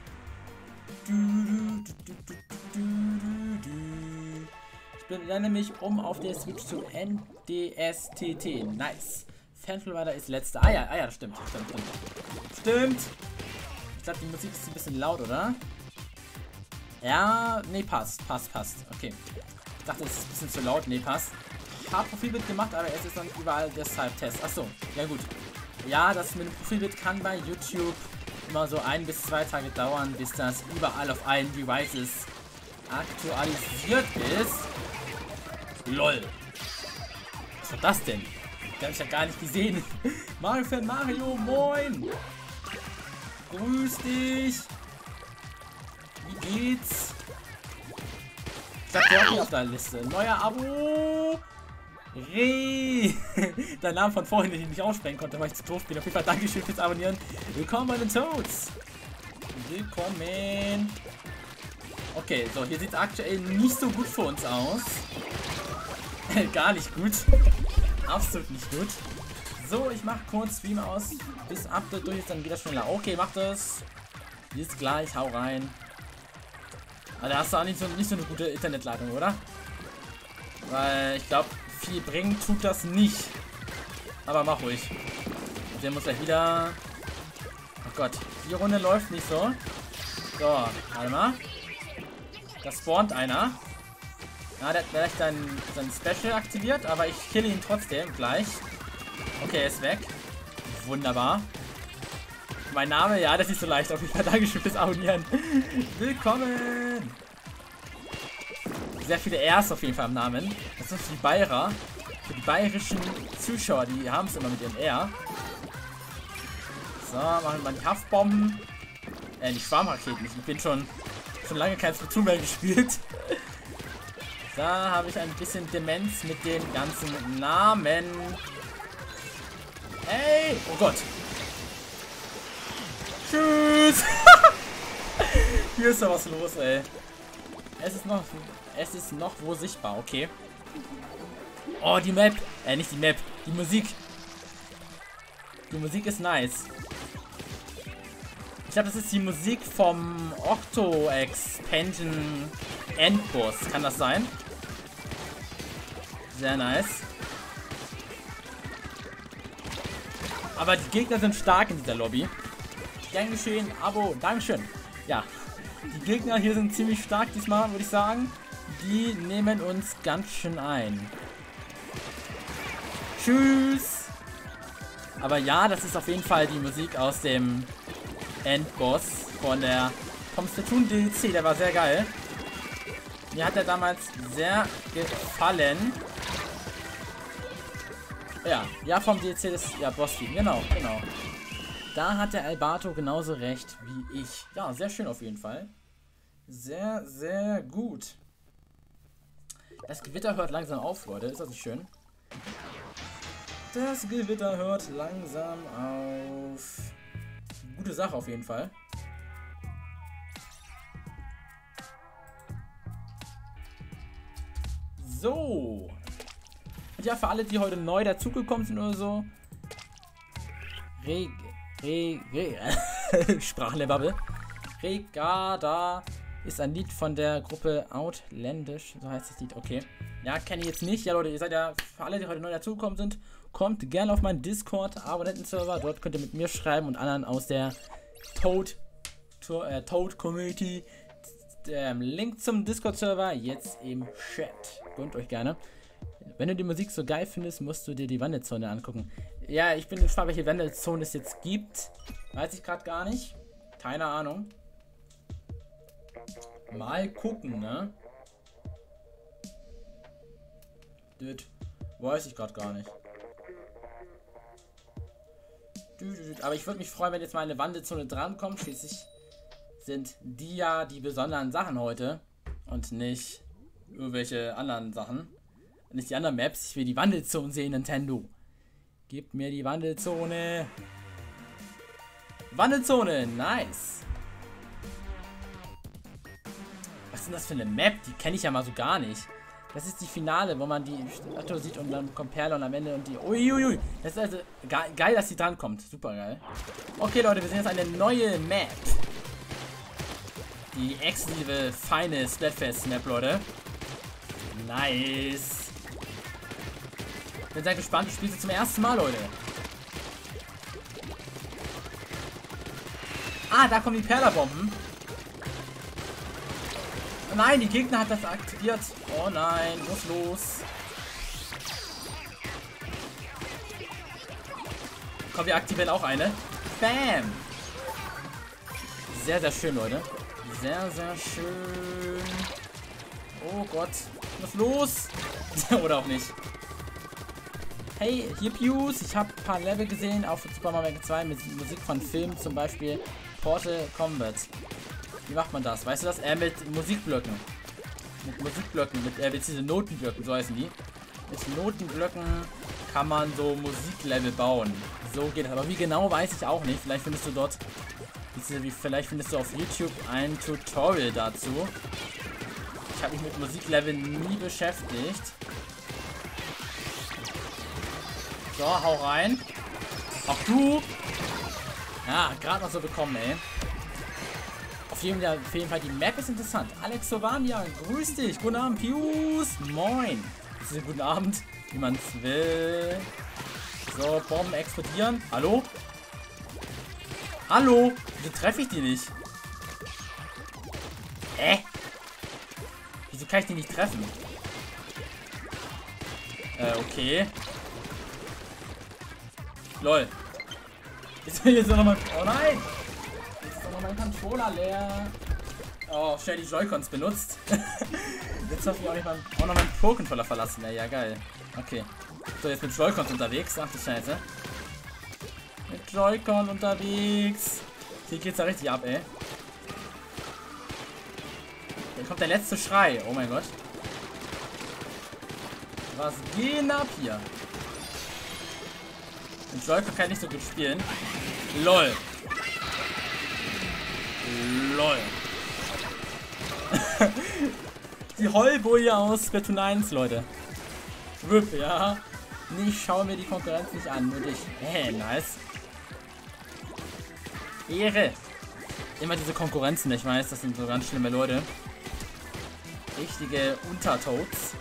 Ich benenne mich um auf der Switch zu N D S T T. Nice. Fanflower ist letzter. Ah ja, ah ja, das stimmt. Stimmt, stimmt. Stimmt. Ich glaube, die Musik ist ein bisschen laut, oder? Ja, nee, passt, passt, passt. Okay. Ich dachte, es ist ein bisschen zu laut. Nee, passt. Ich habe Profilbild gemacht, aber es ist noch nicht überall deshalb Test. Achso, ja gut. Ja, das mit dem Profilbild kann bei YouTube immer so ein bis zwei Tage dauern, bis das überall auf allen Devices aktualisiert ist. LOL. Was war das denn? Die habe ich ja gar nicht gesehen. Mario-Fan Mario, moin! Grüß dich! Wie geht's? Ich hab Dorky auf der Liste. Neuer Abo! Re! Der Name von vorhin, den ich nicht aussprechen konnte, weil ich zu doof bin. Auf jeden Fall Dankeschön fürs Abonnieren. Willkommen bei den Toads! Willkommen! Okay, so, hier sieht es aktuell nicht so gut für uns aus. Gar nicht gut. Absolut nicht gut. So, ich mache kurz Stream aus. Bis Update durch ist, dann geht das schneller. Okay, mach das. Bis gleich, hau rein. Aber da hast du auch nicht so, nicht so eine gute Internetleitung, oder? Weil ich glaube, viel bringen tut das nicht. Aber mach ruhig. Der muss gleich wieder... Oh Gott, die Runde läuft nicht so. So, warte mal. Da spawnt einer. Ja, der hat gleich sein, sein Special aktiviert, aber ich kill ihn trotzdem gleich. Okay, er ist weg. Wunderbar. Mein Name, ja, das ist so leicht. Auf jeden Fall Dankeschön fürs Abonnieren. Willkommen! Sehr viele Rs auf jeden Fall im Namen. Das sind für die Bayerer. Für die bayerischen Zuschauer, die haben es immer mit ihrem R. So, machen wir mal die Haftbomben. Äh, die Schwarmraketen. Ich bin schon, schon lange kein Splatoon mehr gespielt. Da habe ich ein bisschen Demenz mit den ganzen Namen. Ey! Oh Gott! Tschüss! Hier ist da was los, ey. Es ist noch... Es ist noch wo sichtbar, okay. Oh, die Map. Äh, nicht die Map. Die Musik. Die Musik ist nice. Ich glaube, das ist die Musik vom Octo Expansion Endboss. Kann das sein? Sehr nice. Aber die Gegner sind stark in dieser Lobby. Gern geschehen, Abo, Dankeschön. Ja, die Gegner hier sind ziemlich stark diesmal, würde ich sagen. Die nehmen uns ganz schön ein. Tschüss. Aber ja, das ist auf jeden Fall die Musik aus dem Endboss von der vom Splatoon D L C. Der war sehr geil. Mir hat er damals sehr gefallen. Ja, ja, vom D L C des ja, Boss-Team. Genau, genau. Da hat der Alberto genauso recht wie ich. Ja, sehr schön auf jeden Fall. Sehr, sehr gut. Das Gewitter hört langsam auf, Leute. Ist das nicht schön? Das Gewitter hört langsam auf. Gute Sache auf jeden Fall. So. Und ja, für alle, die heute neu dazugekommen sind oder so. Reg... Reg... Reg... Sprachenlerbubble. Regada ist ein Lied von der Gruppe Outlandish. So heißt das Lied. Okay. Ja, kenne ich jetzt nicht. Ja, Leute, ihr seid ja, für alle, die heute neu dazugekommen sind, kommt gerne auf meinen Discord, Abonnenten-Server. Dort könnt ihr mit mir schreiben und anderen aus der Toad, äh, Toad Community. Der Link zum Discord-Server jetzt im Chat. Gönnt euch gerne. Wenn du die Musik so geil findest, musst du dir die Wandelzone angucken. Ja, ich bin gespannt, welche Wandelzone es jetzt gibt. Weiß ich gerade gar nicht. Keine Ahnung. Mal gucken, ne? Das weiß ich gerade gar nicht. Aber ich würde mich freuen, wenn jetzt mal eine Wandelzone drankommt. Schließlich sind die ja die besonderen Sachen heute. Und nicht irgendwelche anderen Sachen. Nicht die anderen Maps. Ich will die Wandelzone sehen, Nintendo. Gib mir die Wandelzone. Wandelzone, nice. Was ist denn das für eine Map? Die kenne ich ja mal so gar nicht. Das ist die Finale, wo man die Statue sieht und dann kommt Perle und am Ende und die... Uiuiui. Das ist also ge geil, dass die dran kommt. Super geil. Okay, Leute, wir sehen jetzt eine neue Map. Die exklusive, feine Splatfest-Map, Leute. Nice. Bin sehr gespannt. Ich spiele sie zum ersten Mal, Leute. Ah, da kommen die Perlerbomben. Oh nein, die Gegner hat das aktiviert. Oh nein, muss los. Komm, wir aktivieren auch eine. Bam. Sehr, sehr schön, Leute. Sehr, sehr schön. Oh Gott. Was los? Oder auch nicht. Hey, hier Pius. Ich habe ein paar Level gesehen auf Super Mario Maker zwei mit Musik von Filmen, zum Beispiel Portal Combat. Wie macht man das? Weißt du das? Äh, mit Musikblöcken. Mit Musikblöcken, mit, äh, beziehungsweise Notenblöcken, so heißen die. Mit Notenblöcken kann man so Musiklevel bauen. So geht das. Aber wie genau, weiß ich auch nicht. Vielleicht findest du dort, vielleicht findest du auf YouTube ein Tutorial dazu. Ich habe mich mit Musiklevel nie beschäftigt. So, hau rein. Auch du. Ja, gerade noch so bekommen, ey. Auf jeden, Fall, auf jeden Fall, die Map ist interessant. Alex Sovania, grüß dich. Guten Abend, Pius. Moin. Das ist ein guten Abend, wie man es will. So, Bomben explodieren. Hallo? Hallo? Wieso treffe ich die nicht? Hä? Wieso kann ich die nicht treffen? Äh, okay. Lol. Jetzt will jetzt noch mal. Oh nein! Jetzt ist doch noch mein Controller leer. Oh, schnell die Joy-Cons benutzt. Jetzt darf ich auch, nicht mal, auch noch meinen Pro-Controller verlassen. Ja, geil. Okay. So, jetzt mit Joy-Cons unterwegs. Ach du Scheiße. Mit Joy-Con unterwegs. Hier geht's da richtig ab, ey. Hier kommt der letzte Schrei. Oh mein Gott. Was geht ab hier? Mit Joy-Con kann ich nicht so gut spielen. LOL. LOL. Die Heulboje aus Splatoon eins, Leute. Whip, ja. Nee, ich schaue mir die Konkurrenz nicht an, nur dich. Hey, nice. Ehre. Immer diese Konkurrenzen, ich weiß, das sind so ganz schlimme Leute. Richtige Untertoads.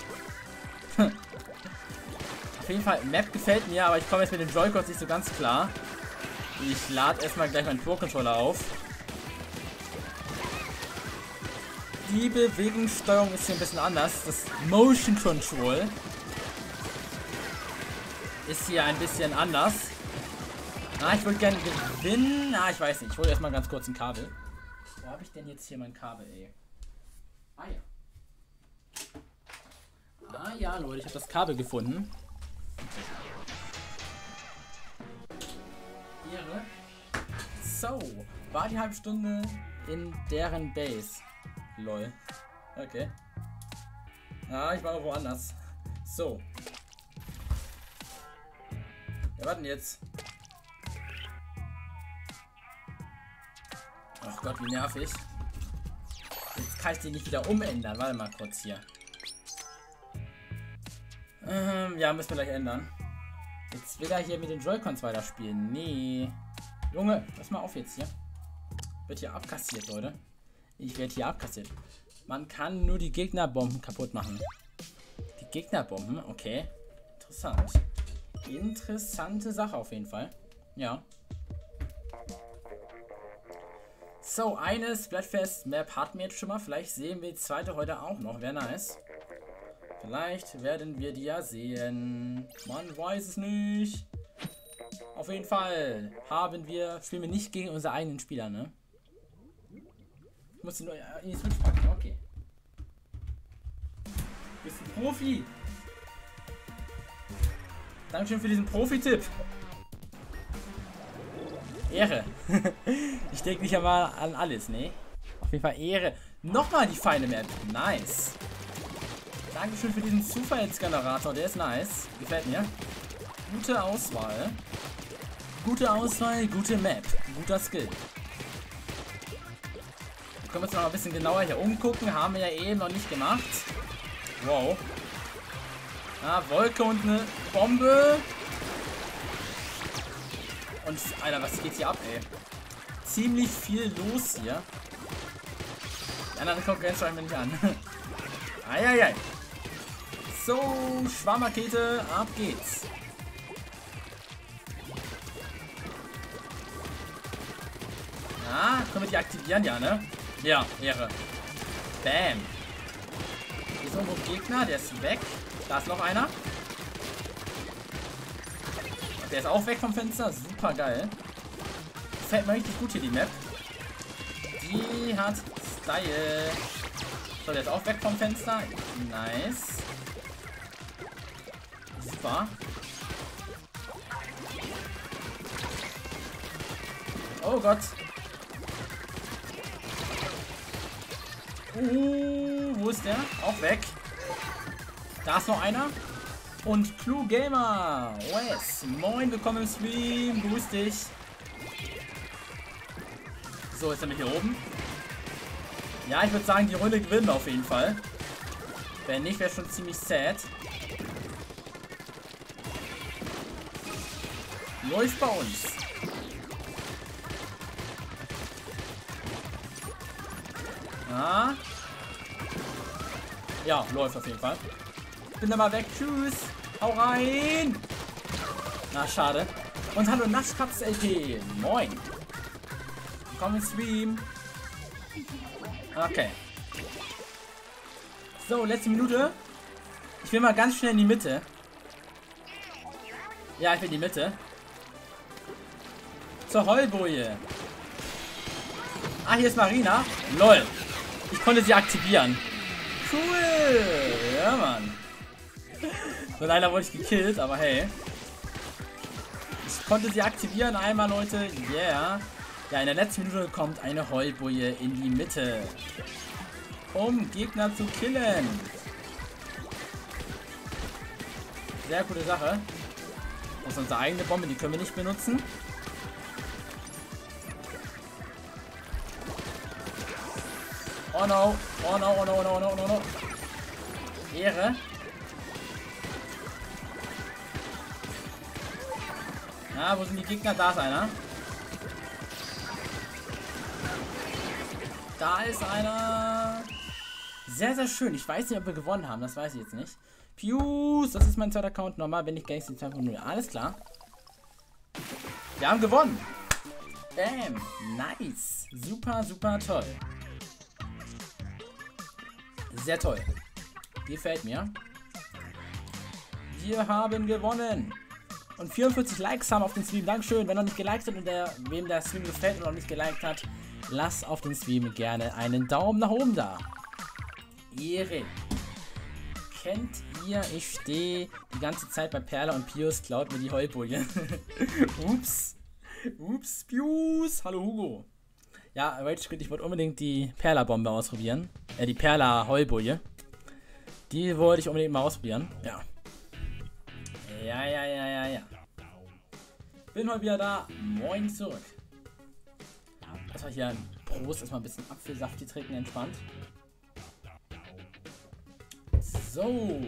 Auf jeden Fall, Map gefällt mir, aber ich komme jetzt mit den Joy-Cons nicht so ganz klar. Ich lade erstmal gleich meinen Pro-Controller auf. Die Bewegungssteuerung ist hier ein bisschen anders. Das Motion Control ist hier ein bisschen anders. Ah, ich würde gerne gewinnen. Ah, ich weiß nicht. Ich hole erstmal ganz kurz ein Kabel. Wo habe ich denn jetzt hier mein Kabel, ey? Ah ja. Ah ja, Leute, ich habe das Kabel gefunden. Ehre. So, war die halbe Stunde in deren Base. Lol. Okay. Ah, ich war woanders. So. Ja, warten jetzt. Ach Gott, wie nervig. Jetzt kann ich den nicht wieder umändern. Warte mal kurz hier. Ähm, ja, müssen wir gleich ändern. Jetzt will er hier mit den Joy-Cons weiterspielen. Nee. Junge, pass mal auf jetzt hier. Wird hier abkassiert, Leute. Ich werde hier abkassiert. Man kann nur die Gegnerbomben kaputt machen. Die Gegnerbomben? Okay. Interessant. Interessante Sache auf jeden Fall. Ja. So, eine Splatfest-Map hatten wir jetzt schon mal. Vielleicht sehen wir die zweite heute auch noch. Wäre nice. Vielleicht werden wir die ja sehen. Man weiß es nicht. Auf jeden Fall haben wir, spielen wir nicht gegen unsere eigenen Spieler, ne? Ich muss ihn nur in die Switch packen, okay. Du bist ein Profi. Dankeschön für diesen Profi-Tipp. Ehre. Ich denke nicht einmal an alles, ne? Auf jeden Fall Ehre. Nochmal die feine Map. Nice. Dankeschön für diesen Zufallsgenerator, der ist nice. Gefällt mir. Gute Auswahl. Gute Auswahl, gute Map. Guter Skill. Können wir uns noch ein bisschen genauer hier umgucken. Haben wir ja eben noch nicht gemacht. Wow. Ah, Wolke und eine Bombe. Und, Alter, was geht hier ab, ey? Ziemlich viel los hier. Die anderen Konkurrenz schauen wir nicht an. Eieiei. So, Schwarmrakete, ab geht's. Ah, können wir die aktivieren, ja, ne? Ja, Ehre. Bam. Hier ist irgendwo ein Gegner, der ist weg. Da ist noch einer. Der ist auch weg vom Fenster. Super geil. Gefällt mir richtig gut hier, die Map. Die hat Style. So, der ist auch weg vom Fenster. Nice. Super. Oh Gott. Uh, wo ist der? Auch weg. Da ist noch einer. Und Clue Gamer. Wes. Moin, willkommen im Stream. Grüß dich. So, jetzt sind wir hier oben. Ja, ich würde sagen, die Runde gewinnen wir auf jeden Fall. Wenn nicht, wäre schon ziemlich sad. Läuft bei uns. Ah. Ja, läuft auf jeden Fall. Bin da mal weg. Tschüss. Hau rein. Na, schade. Und hallo Naschkatz L P. Moin. Willkommen im Stream. Okay. So, letzte Minute. Ich will mal ganz schnell in die Mitte. Ja, ich will in die Mitte. Zur Heulboje. Ah, hier ist Marina. Lol. Ich konnte sie aktivieren. Cool. Ja, Mann. So, leider wurde ich gekillt, aber hey. Ich konnte sie aktivieren einmal, Leute. Yeah. Ja, in der letzten Minute kommt eine Heulboje in die Mitte. Um Gegner zu killen. Sehr gute Sache. Das ist unsere eigene Bombe, die können wir nicht benutzen. Oh no. Oh no, oh no, oh no, oh no, oh no. Ehre. Na, wo sind die Gegner? Da ist einer. Da ist einer. Sehr, sehr schön. Ich weiß nicht, ob wir gewonnen haben. Das weiß ich jetzt nicht. Pius, das ist mein zweiter Account. Normal bin ich Gangster zwei Punkt null. Alles klar. Wir haben gewonnen. Bam. Nice. Super, super toll. Sehr toll. Gefällt mir. Wir haben gewonnen. Und vierundvierzig Likes haben auf den Stream. Dankeschön. Wenn noch nicht geliked hat und der, wem der Stream gefällt und noch nicht geliked hat, lasst auf den Stream gerne einen Daumen nach oben da. Ehre. Kennt ihr, ich stehe die ganze Zeit bei Perla und Pius klaut mir die Heulboje. Ups. Ups, Pius. Hallo Hugo. Ja, Rage Quit, ich wollte unbedingt die Perla-Bombe ausprobieren. Äh, die Perla Heulboje. Die wollte ich unbedingt mal ausprobieren. Ja. Ja, ja, ja, ja, ja. Bin heute wieder da. Moin zurück. Das war hier ein Prost. Erstmal ein bisschen Apfelsaft hier trinken, entspannt. So.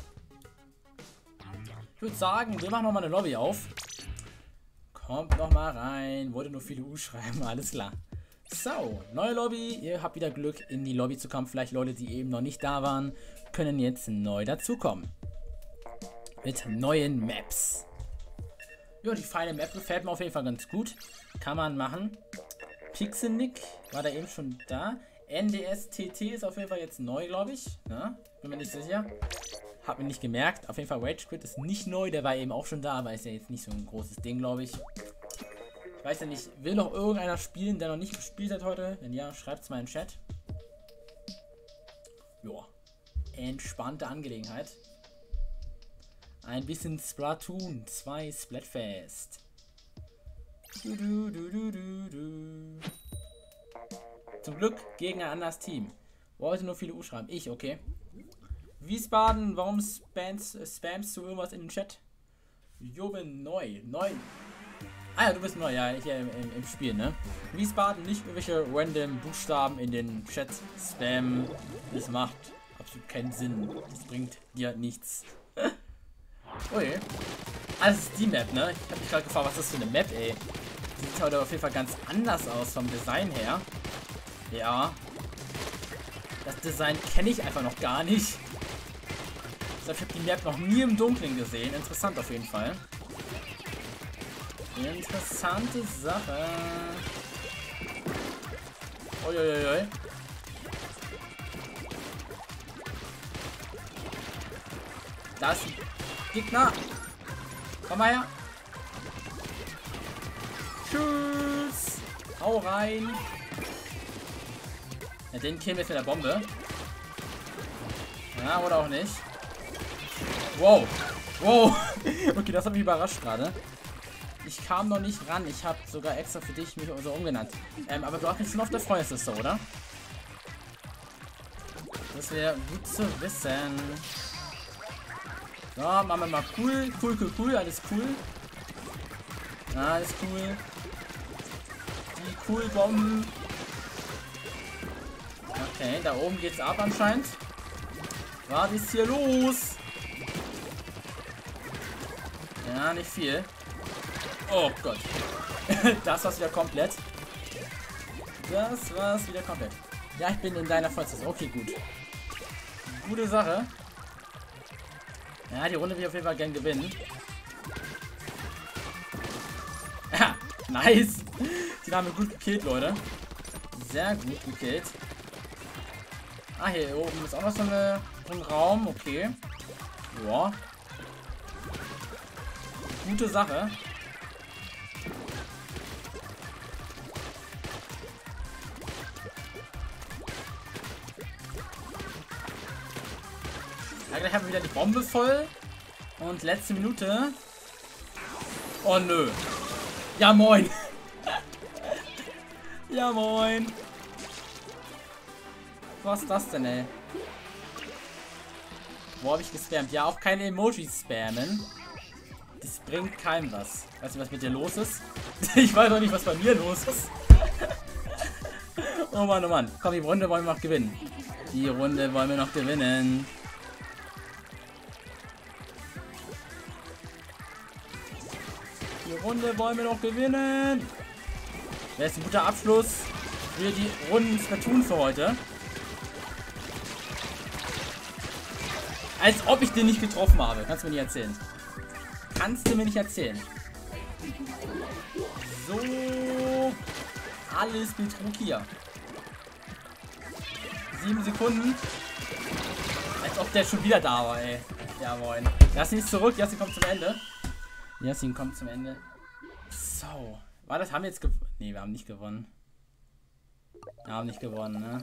Ich würde sagen, wir machen nochmal eine Lobby auf. Kommt nochmal rein. Wollte nur viele U schreiben. Alles klar. So, neue Lobby. Ihr habt wieder Glück, in die Lobby zu kommen. Vielleicht Leute, die eben noch nicht da waren, können jetzt neu dazukommen. Mit neuen Maps. Ja, die feine Map gefällt mir auf jeden Fall ganz gut. Kann man machen. Pixelnick war da eben schon da. N D S T T ist auf jeden Fall jetzt neu, glaube ich. Ja, bin mir nicht sicher. Hab mir nicht gemerkt. Auf jeden Fall Rage Quit ist nicht neu. Der war eben auch schon da, aber ist ja jetzt nicht so ein großes Ding, glaube ich. Ich weiß ja nicht, will noch irgendeiner spielen, der noch nicht gespielt hat heute? Wenn ja, schreibt es mal in den Chat. Joa. Entspannte Angelegenheit. Ein bisschen Splatoon zwei Splatfest. Du, du, du, du, du, du. Zum Glück gegen ein anderes Team. Wollte nur viele U schreiben. Ich, okay. Wiesbaden, warum spamst, spamst du irgendwas in den Chat? Jo, bin neu. Neu. Ah ja, du bist neu, ja, hier im, im, im Spiel, ne? Wiesbaden, nicht irgendwelche random Buchstaben in den Chat spammen. Das macht absolut keinen Sinn. Das bringt dir nichts. Ui. Ah, das ist die Map, ne? Ich hab mich gerade gefragt, was ist das für eine Map, ey. Die sieht heute auf jeden Fall ganz anders aus vom Design her. Ja. Das Design kenne ich einfach noch gar nicht. Ich habe die Map noch nie im Dunkeln gesehen. Interessant auf jeden Fall. Interessante Sache. Uiuiui. Da ist ein Gegner. Komm mal her. Tschüss. Hau rein. Ja, den killen wir jetzt mit der Bombe. Ja, oder auch nicht. Wow. Wow. Okay, das hat mich überrascht gerade. Ich kam noch nicht ran. Ich habe sogar extra für dich mich so umgenannt. Ähm, aber du hast mich schon auf der Freundesliste, oder? Das wäre gut zu wissen. So, machen wir mal cool. Cool, cool, cool. Alles cool. Ja, alles cool. Die cool Bomben. Okay, da oben geht's ab anscheinend. Was ist hier los? Ja, nicht viel. Oh Gott. Das war's wieder komplett. Das war's wieder komplett. Ja, ich bin in deiner Freundschaft. Okay, gut. Gute Sache. Ja, die Runde will ich auf jeden Fall gern gewinnen. Ja, nice. Die haben wir gut gekillt, Leute. Sehr gut gekillt. Ah, hier oben ist auch noch so eine, ein Raum. Okay. Ja. Gute Sache. Ja, gleich haben wir wieder die Bombe voll. Und letzte Minute. Oh nö. Ja moin. Ja moin. Was ist das denn, ey? Wo habe ich gespammt? Ja, auch keine Emojis spammen. Das bringt keinem was. Weißt du, was mit dir los ist? Ich weiß doch nicht, was bei mir los ist. Oh Mann, oh Mann. Komm, die Runde wollen wir noch gewinnen. Die Runde wollen wir noch gewinnen. Die Runde wollen wir noch gewinnen. Wäre jetzt ein guter Abschluss für die Runden Splatoon für heute. Als ob ich den nicht getroffen habe. Kannst du mir nicht erzählen. Kannst du mir nicht erzählen. So. Alles Betrug hier. Sieben Sekunden. Als ob der schon wieder da war, ey. Ja, moin. Yassin ist zurück. Yassin kommt zum Ende. Yassin kommt zum Ende. So. War das? Haben wir jetzt gewonnen? Ne, wir haben nicht gewonnen. Wir haben nicht gewonnen, ne?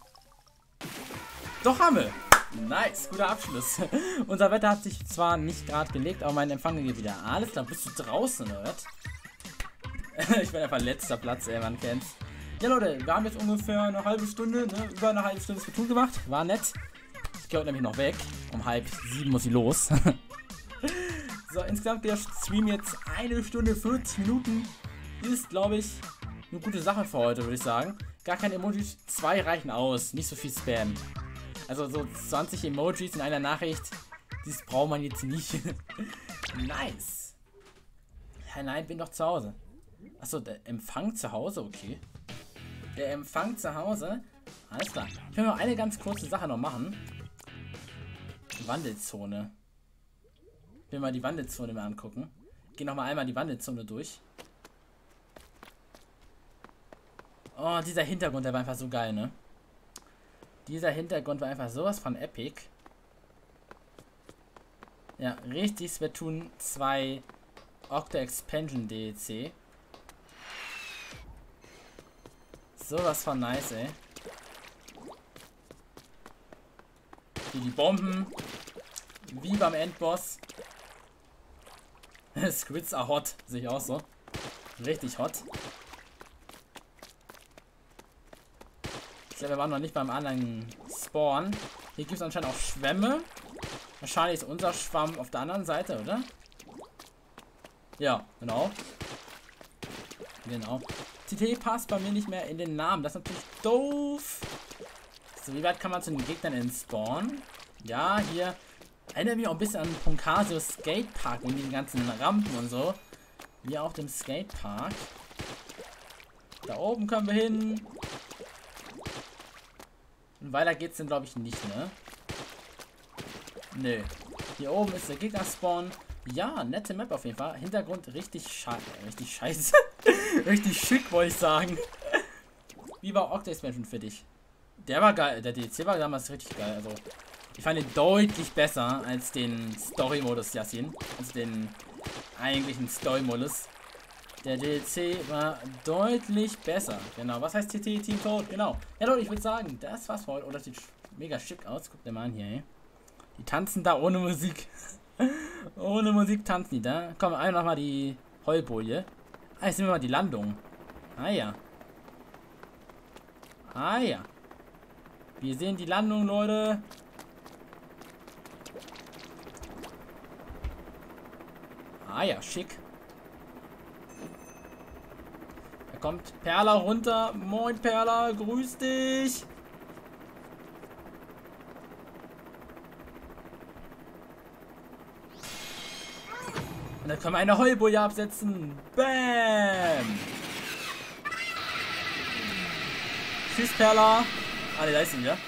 Doch, haben wir. Nice, guter Abschluss. Unser Wetter hat sich zwar nicht gerade gelegt, aber mein Empfang geht wieder. Alles klar, bist du draußen, oder? Ich bin einfach letzter Platz, ey, man kennt's. Ja, Leute, wir haben jetzt ungefähr eine halbe Stunde, ne, über eine halbe Stunde Splatoon gemacht. War nett. Ich gehe heute nämlich noch weg. Um halb sieben muss ich los. So, insgesamt der Stream jetzt eine Stunde vierzig Minuten. Ist, glaube ich, eine gute Sache für heute, würde ich sagen. Gar keine Emojis, zwei reichen aus. Nicht so viel Spam. Also so zwanzig Emojis in einer Nachricht, das braucht man jetzt nicht. Nice. Ja, nein, bin doch zu Hause. Achso, der Empfang zu Hause, okay. Der Empfang zu Hause. Alles klar. Ich will noch eine ganz kurze Sache noch machen. Wandelzone. Ich will mal die Wandelzone mal angucken. Ich gehe nochmal einmal die Wandelzone durch. Oh, dieser Hintergrund, der war einfach so geil, ne? Dieser Hintergrund war einfach sowas von epic. Ja, richtig Splatoon zwei Octa Expansion D L C. Sowas von nice, ey. Hier die Bomben. Wie beim Endboss. Squids are hot. Sehe ich auch so. Richtig hot. Ich glaube, wir waren noch nicht beim anderen Spawn. Hier gibt es anscheinend auch Schwämme. Wahrscheinlich ist unser Schwamm auf der anderen Seite, oder? Ja, genau. Genau. T T passt bei mir nicht mehr in den Namen. Das ist natürlich doof. So, wie weit kann man zu den Gegnern in Spawn? Ja, hier. Erinnert mich auch ein bisschen an Punkasio Skatepark und die ganzen Rampen und so. Wie auch dem Skatepark. Da oben können wir hin. Und weiter geht's dann, glaube ich, nicht, ne? Nö. Hier oben ist der Gegner-Spawn. Ja, nette Map auf jeden Fall. Hintergrund richtig scheiße. Richtig scheiße. Richtig schick, wollte ich sagen. Wie war Octa Expansion für dich? Der war geil. Der D L C war damals richtig geil. Also, ich fand ihn deutlich besser als den Story-Modus, Yassin. Also den eigentlichen Story-Modus. Der D L C war deutlich besser. Genau. Was heißt T T Team Code? Genau. Ja, Leute, ich würde sagen, das war's für heute. Oh, das sieht mega schick aus. Guckt dir mal an hier, ey. Die tanzen da ohne Musik. Ohne Musik tanzen die da. Komm, einmal nochmal die Heulboje. Ah, jetzt nehmen wir mal die Landung. Ah ja. Ah ja. Wir sehen die Landung, Leute. Ah ja, schick. Da kommt Perla runter. Moin Perla, grüß dich. Und dann können wir eine Heulboje absetzen. Bam. Tschüss Perla. Ah, ne, da ist sie wieder.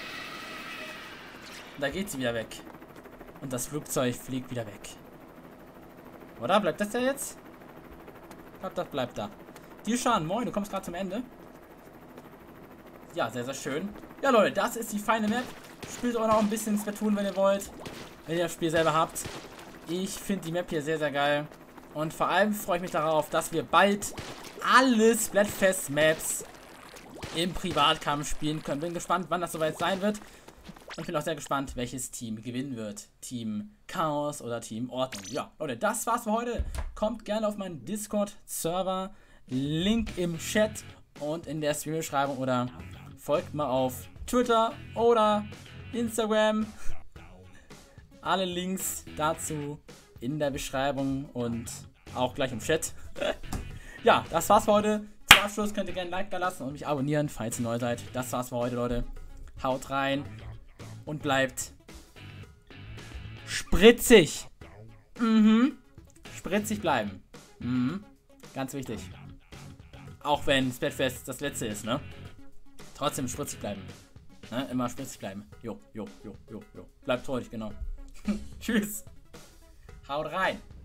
Da geht sie wieder weg. Und das Flugzeug fliegt wieder weg. Oder? Bleibt das ja jetzt? Ich glaube, das bleibt da. Dirshan, moin, du kommst gerade zum Ende. Ja, sehr, sehr schön. Ja, Leute, das ist die feine Map. Spielt auch noch ein bisschen Splatoon, wenn ihr wollt. Wenn ihr das Spiel selber habt. Ich finde die Map hier sehr, sehr geil. Und vor allem freue ich mich darauf, dass wir bald alle Splatfest-Maps im Privatkampf spielen können. Bin gespannt, wann das soweit sein wird. Und bin auch sehr gespannt, welches Team gewinnen wird. Team Chaos oder Team Ordnung. Ja, Leute, das war's für heute. Kommt gerne auf meinen Discord-Server. Link im Chat und in der Stream-Beschreibung. Oder folgt mal auf Twitter oder Instagram. Alle Links dazu in der Beschreibung und auch gleich im Chat. Ja, das war's für heute. Zum Abschluss könnt ihr gerne ein Like da lassen und mich abonnieren, falls ihr neu seid. Das war's für heute, Leute. Haut rein und bleibt spritzig. Mhm. Spritzig bleiben. Mhm. Ganz wichtig. Auch wenn Splatfest das letzte ist, ne? Trotzdem spritzig bleiben. Ne? Immer spritzig bleiben. Jo, jo, jo, jo, jo. Bleibt treurig, genau. Tschüss. Haut rein.